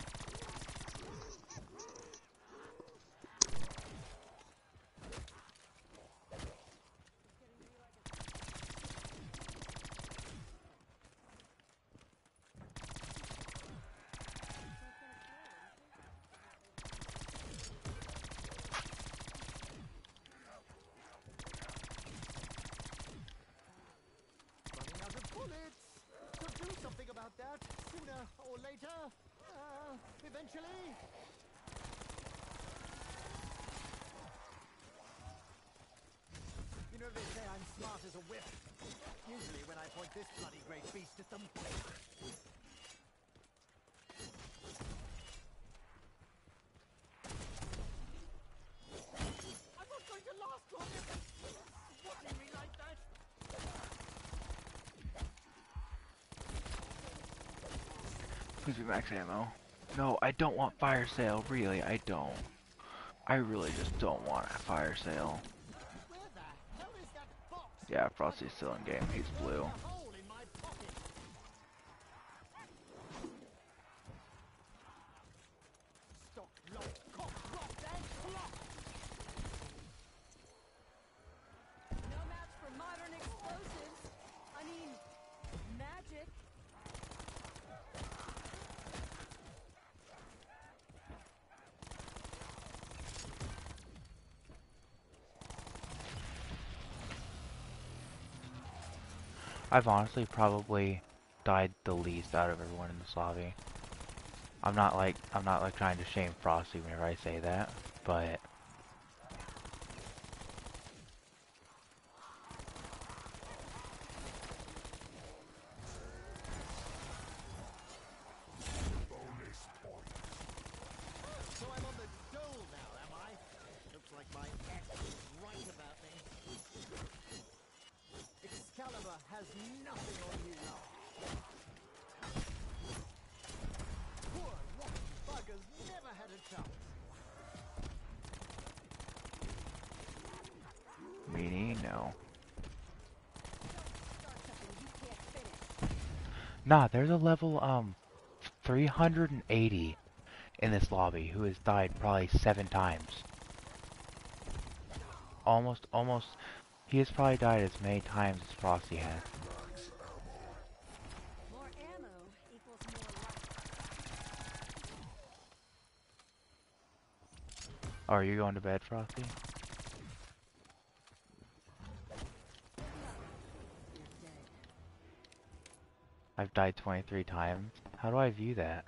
S4: Running out of bullets. Could do something about that sooner or later. Eventually. You know they say I'm smart as a whip. Usually when I point this bloody great beast at them. I'm not going to last long if it's watching me like that.
S2: Please be max ammo. No, I don't want fire sale. Really, I don't. I really just don't want a fire sale.
S4: Where the hell is that box?
S2: Yeah, Frosty's still in game. He's blue.
S4: A hole in my pocket. Stock, lock, cock, rock, and clock.
S3: No match for modern explosives. I mean, magic.
S2: I've honestly probably died the least out of everyone in this lobby. I'm not like trying to shame Frosty whenever I say that, but Nah, there's a level 380 in this lobby who has died probably 7 times. Almost. He has probably died as many times as Frosty has.
S3: More ammo equals more life.
S2: Oh, are you going to bed, Frosty?
S3: You're dead.
S2: I've died 23 times. How do I view that?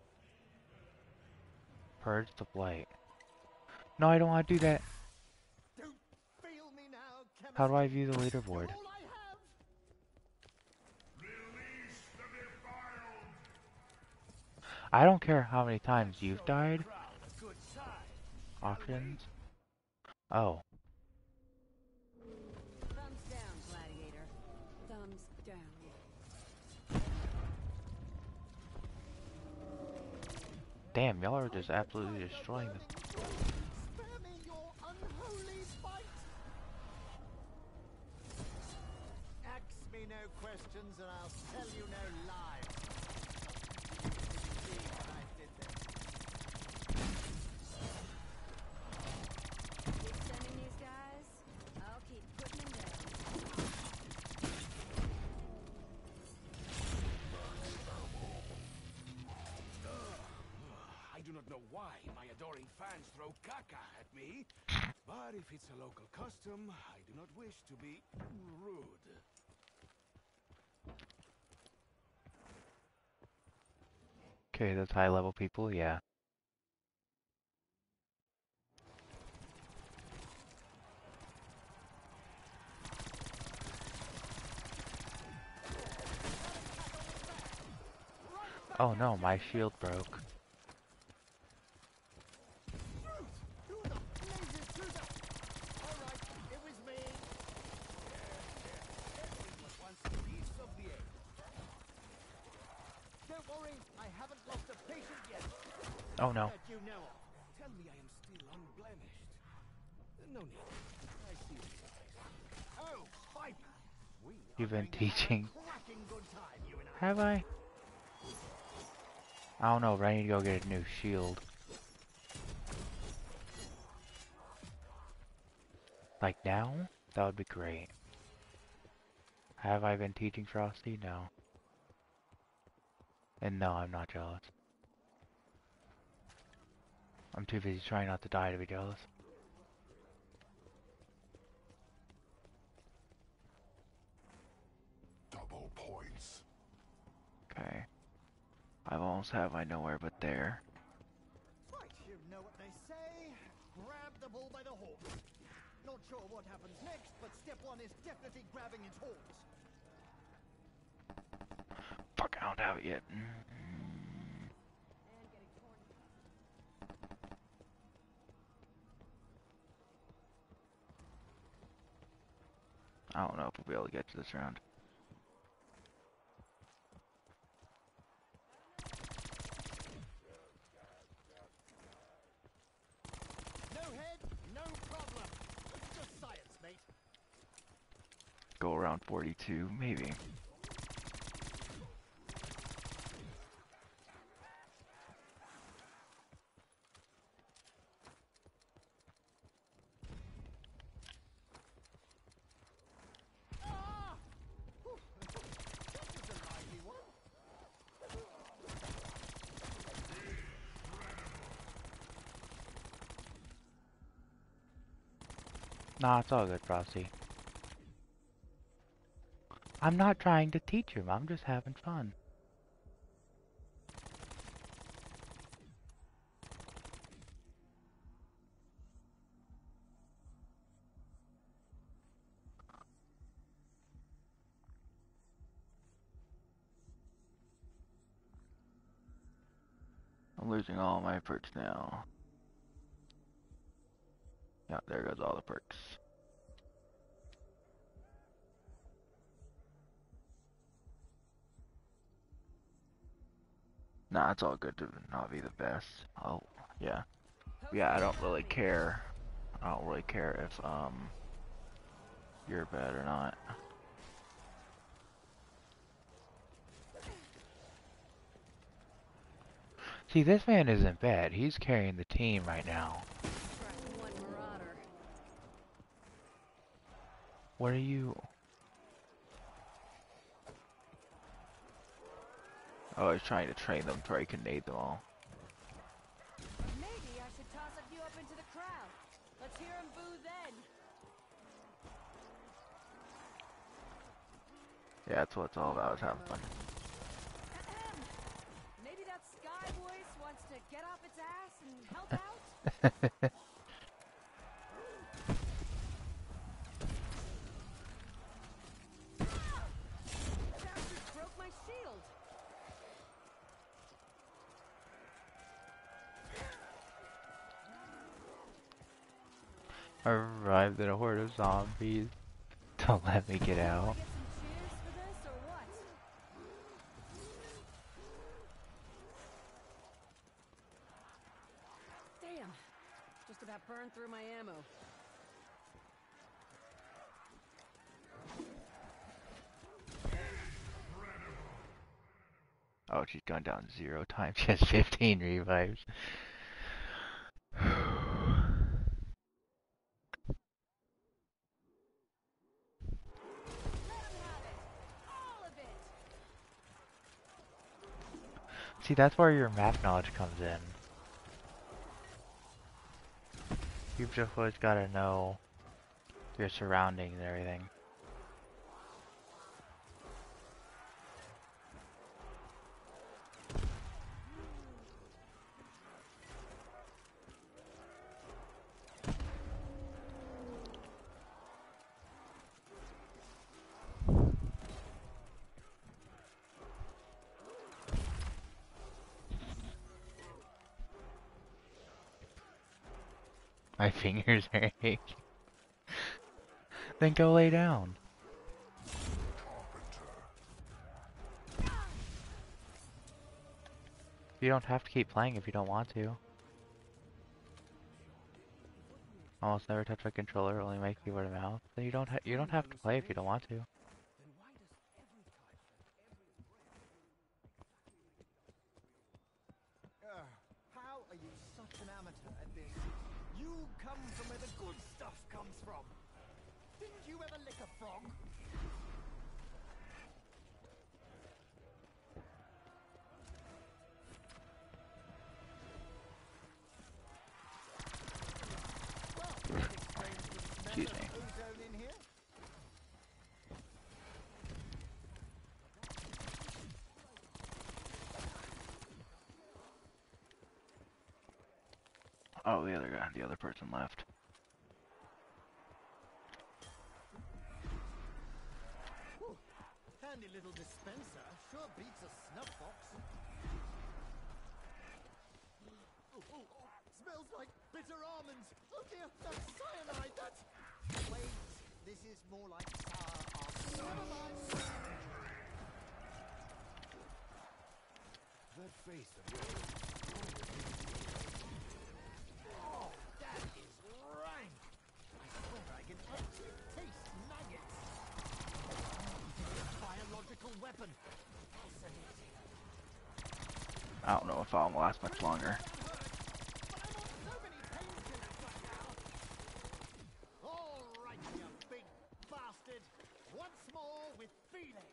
S2: Purge the blight. No, I don't want to do that.
S4: Don't fail me now, chemist.
S2: How do I view the
S4: You're
S2: leaderboard?
S4: all I have.
S5: Release the defiled!
S2: I don't care how many times you've died.
S6: Crowd a good time.
S2: Options. Oh.
S3: Thumbs down, gladiator. Thumbs down.
S2: Damn, y'all are just absolutely destroying this.
S4: Spare me your unholy spite. Ask me no questions and I'll tell you no lies. Did you see what I did there?
S3: Keep sending these guys. I'll keep putting them down.
S6: I do not know why my adoring fans throw caca at me, but if it's a local custom, I do not wish to be rude.
S2: Okay, those high level people, yeah. Oh no, my shield broke.
S4: Who the blazes threw that? All right, it was me.
S6: It was once a piece of the egg.
S4: Don't worry, I haven't lost a patient yet.
S2: Oh no.
S4: That you know of.
S6: Tell me I am still unblemished. No need. I see your eyes.
S4: Oh, Viper. We are
S2: You've been
S4: going to have a
S2: teaching.
S4: cracking good time, you and I.
S2: Have I? I don't know, but I need to go get a new shield. Like now? That would be great. Have I been teaching Frosty? No. And no, I'm not jealous. I'm too busy trying not to die to be jealous.
S5: Double points.
S2: Okay. I almost have my nowhere but there.
S4: Right, you know what they say. Grab the bull by the horns. Not sure what happens next, but step one is definitely grabbing its horns.
S2: Fuck, I don't have it yet.
S3: And getting torn.
S2: I don't know if we'll be able to get to this round.
S4: No head, no problem. It's just science, mate.
S2: Go around 42, maybe.
S4: Ah! Whew. That was a lively one.
S2: Nah, it's all good, Frosty. I'm not trying to teach him, I'm just having fun. I'm losing all my perks now. Yeah, there goes all the perks. Nah, it's all good to not be the best. Oh, yeah. Yeah, I don't really care. I don't really care if, you're bad or not. See, this man isn't bad. He's carrying the team right now.
S3: Tracking one marauder.
S2: What are you? Oh, he's trying to train them to where he can nade them all.
S3: Maybe I should toss a few up into the crowd. Let's hear him boo then.
S2: Yeah, that's what it's all about, is having fun.
S3: Ahem. Maybe that sky voice wants to get off its ass and help out? Bastard broke my shield.
S2: Arrived in a horde of zombies. Don't let me get
S3: Do I
S2: out.
S3: get some cheers for this or what? Damn. Just about burned through my ammo.
S2: Oh, she's gone down 0 times. She has 15 revives.
S3: Let 'em have it. All of it.
S2: See, that's where your map knowledge comes in. You've just always gotta know your surroundings and everything. My fingers are aching. Then go lay down. You don't have to keep playing if you don't want to. Almost never touch a controller, only my keyboard and mouse. Then you don't have to play if you don't want to.
S6: Then why does every type and every
S4: How are you such an amateur at this? You come from where the good stuff comes from. Didn't you ever lick a frog? Well, that explains the smell
S2: Excuse
S4: of
S2: me.
S4: ozone in here.
S2: Oh, the other guy, the other person left.
S4: Whew. Handy little dispenser. Sure beats a snuff box. Oh, smells like bitter almonds. Oh dear, that's cyanide. That's... Wait, this is more like sour almonds. Never mind.
S6: that face of yours.
S4: Oh, that is rank. I swear I can actually taste maggots. Biological weapon. Fascinating.
S2: I don't know if I'll last much longer.
S4: That hurt, but I'm on so many painkillers right now. All right, you big bastard. Once more with feeling.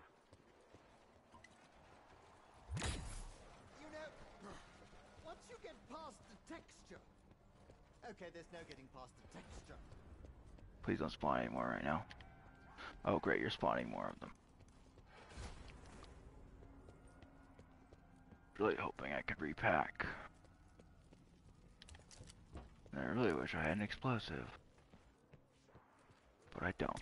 S4: You know, once you get past the texture... Okay, there's no getting past the texture.
S2: Please don't spawn any more right now. Oh great, you're spawning more of them. Really hoping I could repack. And I really wish I had an explosive. But I don't.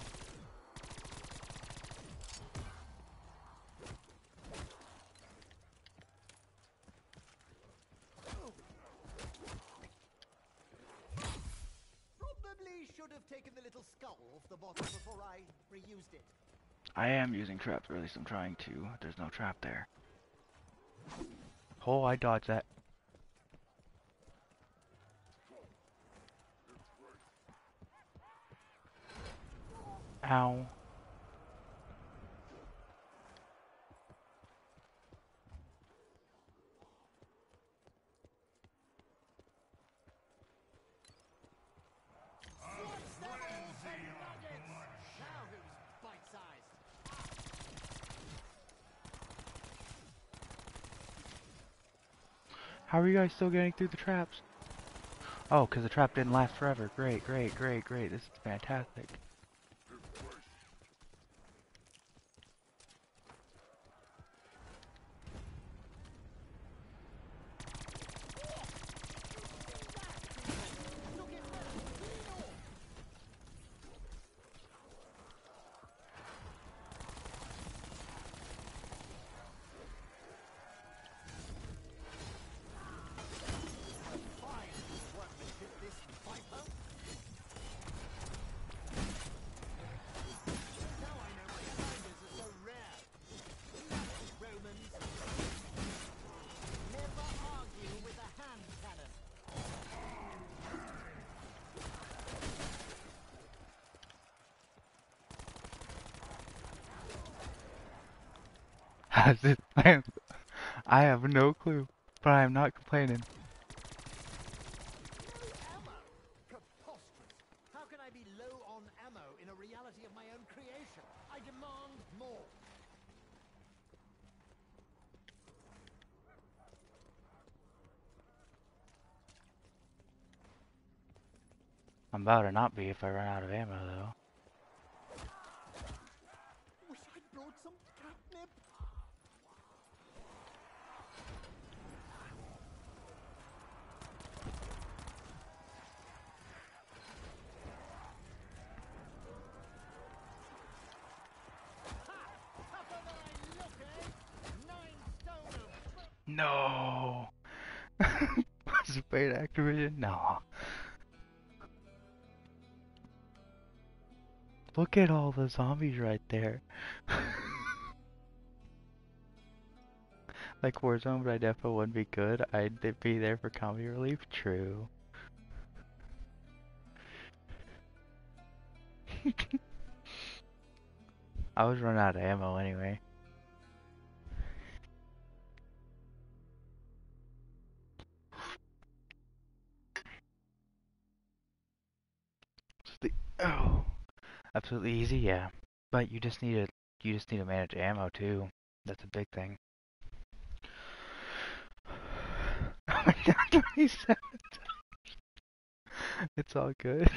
S4: Probably should have taken the little skull off the bottle before I reused it.
S2: I am using traps, or at least I'm trying to. There's no trap there. Oh, I dodged that. Ow. How are you guys still getting through the traps? Oh, because the trap didn't last forever. Great, great, great, great. This is fantastic. How's it land? I have no clue, but I am not complaining.
S4: Ammo? Preposterous. How can I be low on ammo in a reality of my own creation? I demand more.
S2: I'm about to not be if I run out of ammo, though.
S4: Wish I'd brought some catnip. Tougher than I look, eh? 9 stone of...
S2: No! Was it paid Activision? No. Look at all the zombies right there. Like Warzone, but I definitely wouldn't be good. I'd be there for comedy relief. True. I was running out of ammo anyway. Oh, absolutely easy, yeah. But you just need to manage ammo too. That's a big thing. Oh my god, 27. It's all good.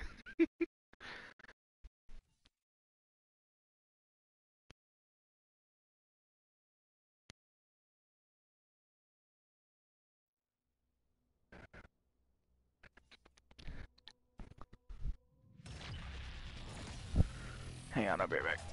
S2: Hang on, I'll be right back.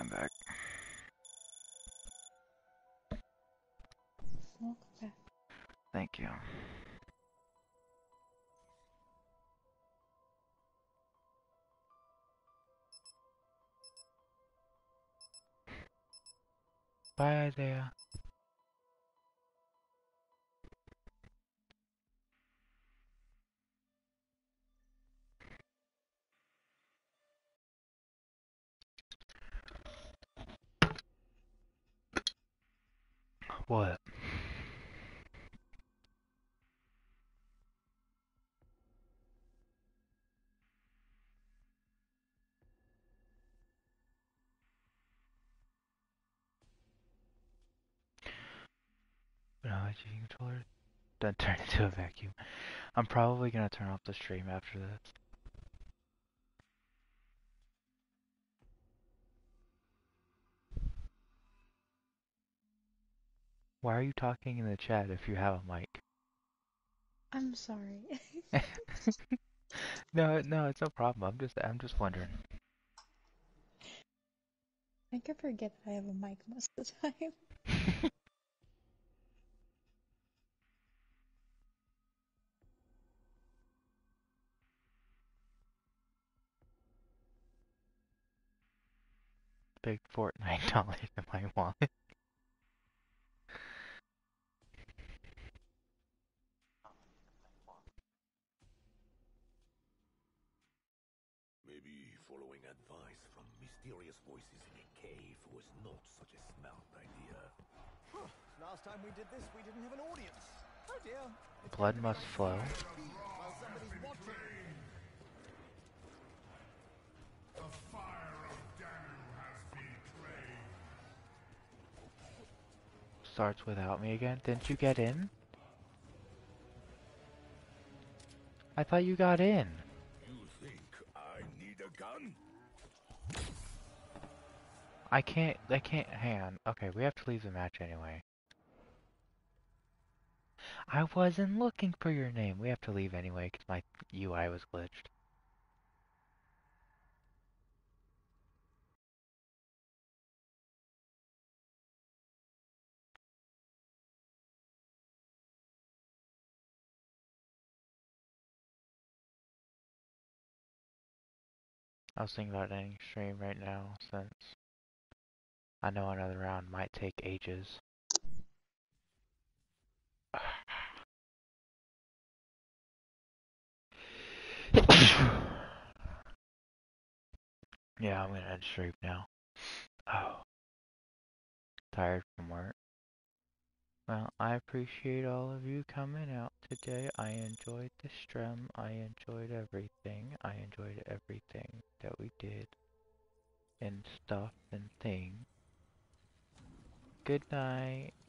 S2: I'm back.
S1: Welcome back.
S2: Thank you. Bye, Isaiah. What? No, cheating controller. Don't turn into a vacuum. I'm probably gonna turn off the stream after this. Why are you talking in the chat if you have a mic?
S1: I'm sorry.
S2: No, no, it's no problem. I'm just wondering.
S1: I can forget that I have a mic most of the time.
S2: Big Fortnite dollars in my wallet.
S5: Maybe following advice from mysterious voices in a cave was not such a smart idea.
S4: Last time we did this, we didn't have an audience. Oh dear. It's
S2: Blood
S4: going to be
S2: must
S4: like
S2: flow.
S4: TV while somebody's watching.
S5: The fire of Danu has been claimed.
S2: Starts without me again. Didn't you get in? I thought you got in.
S5: You think I need a gun?
S2: I can't, hang on. Okay, we have to leave the match anyway. I wasn't looking for your name. We have to leave anyway because my UI was glitched. I was thinking about ending stream right now since I know another round might take ages. Yeah, I'm gonna end stream now. Oh, tired from work. Well, I appreciate all of you coming out today. I enjoyed the stream. I enjoyed everything. I enjoyed everything that we did and stuff and things. Good night.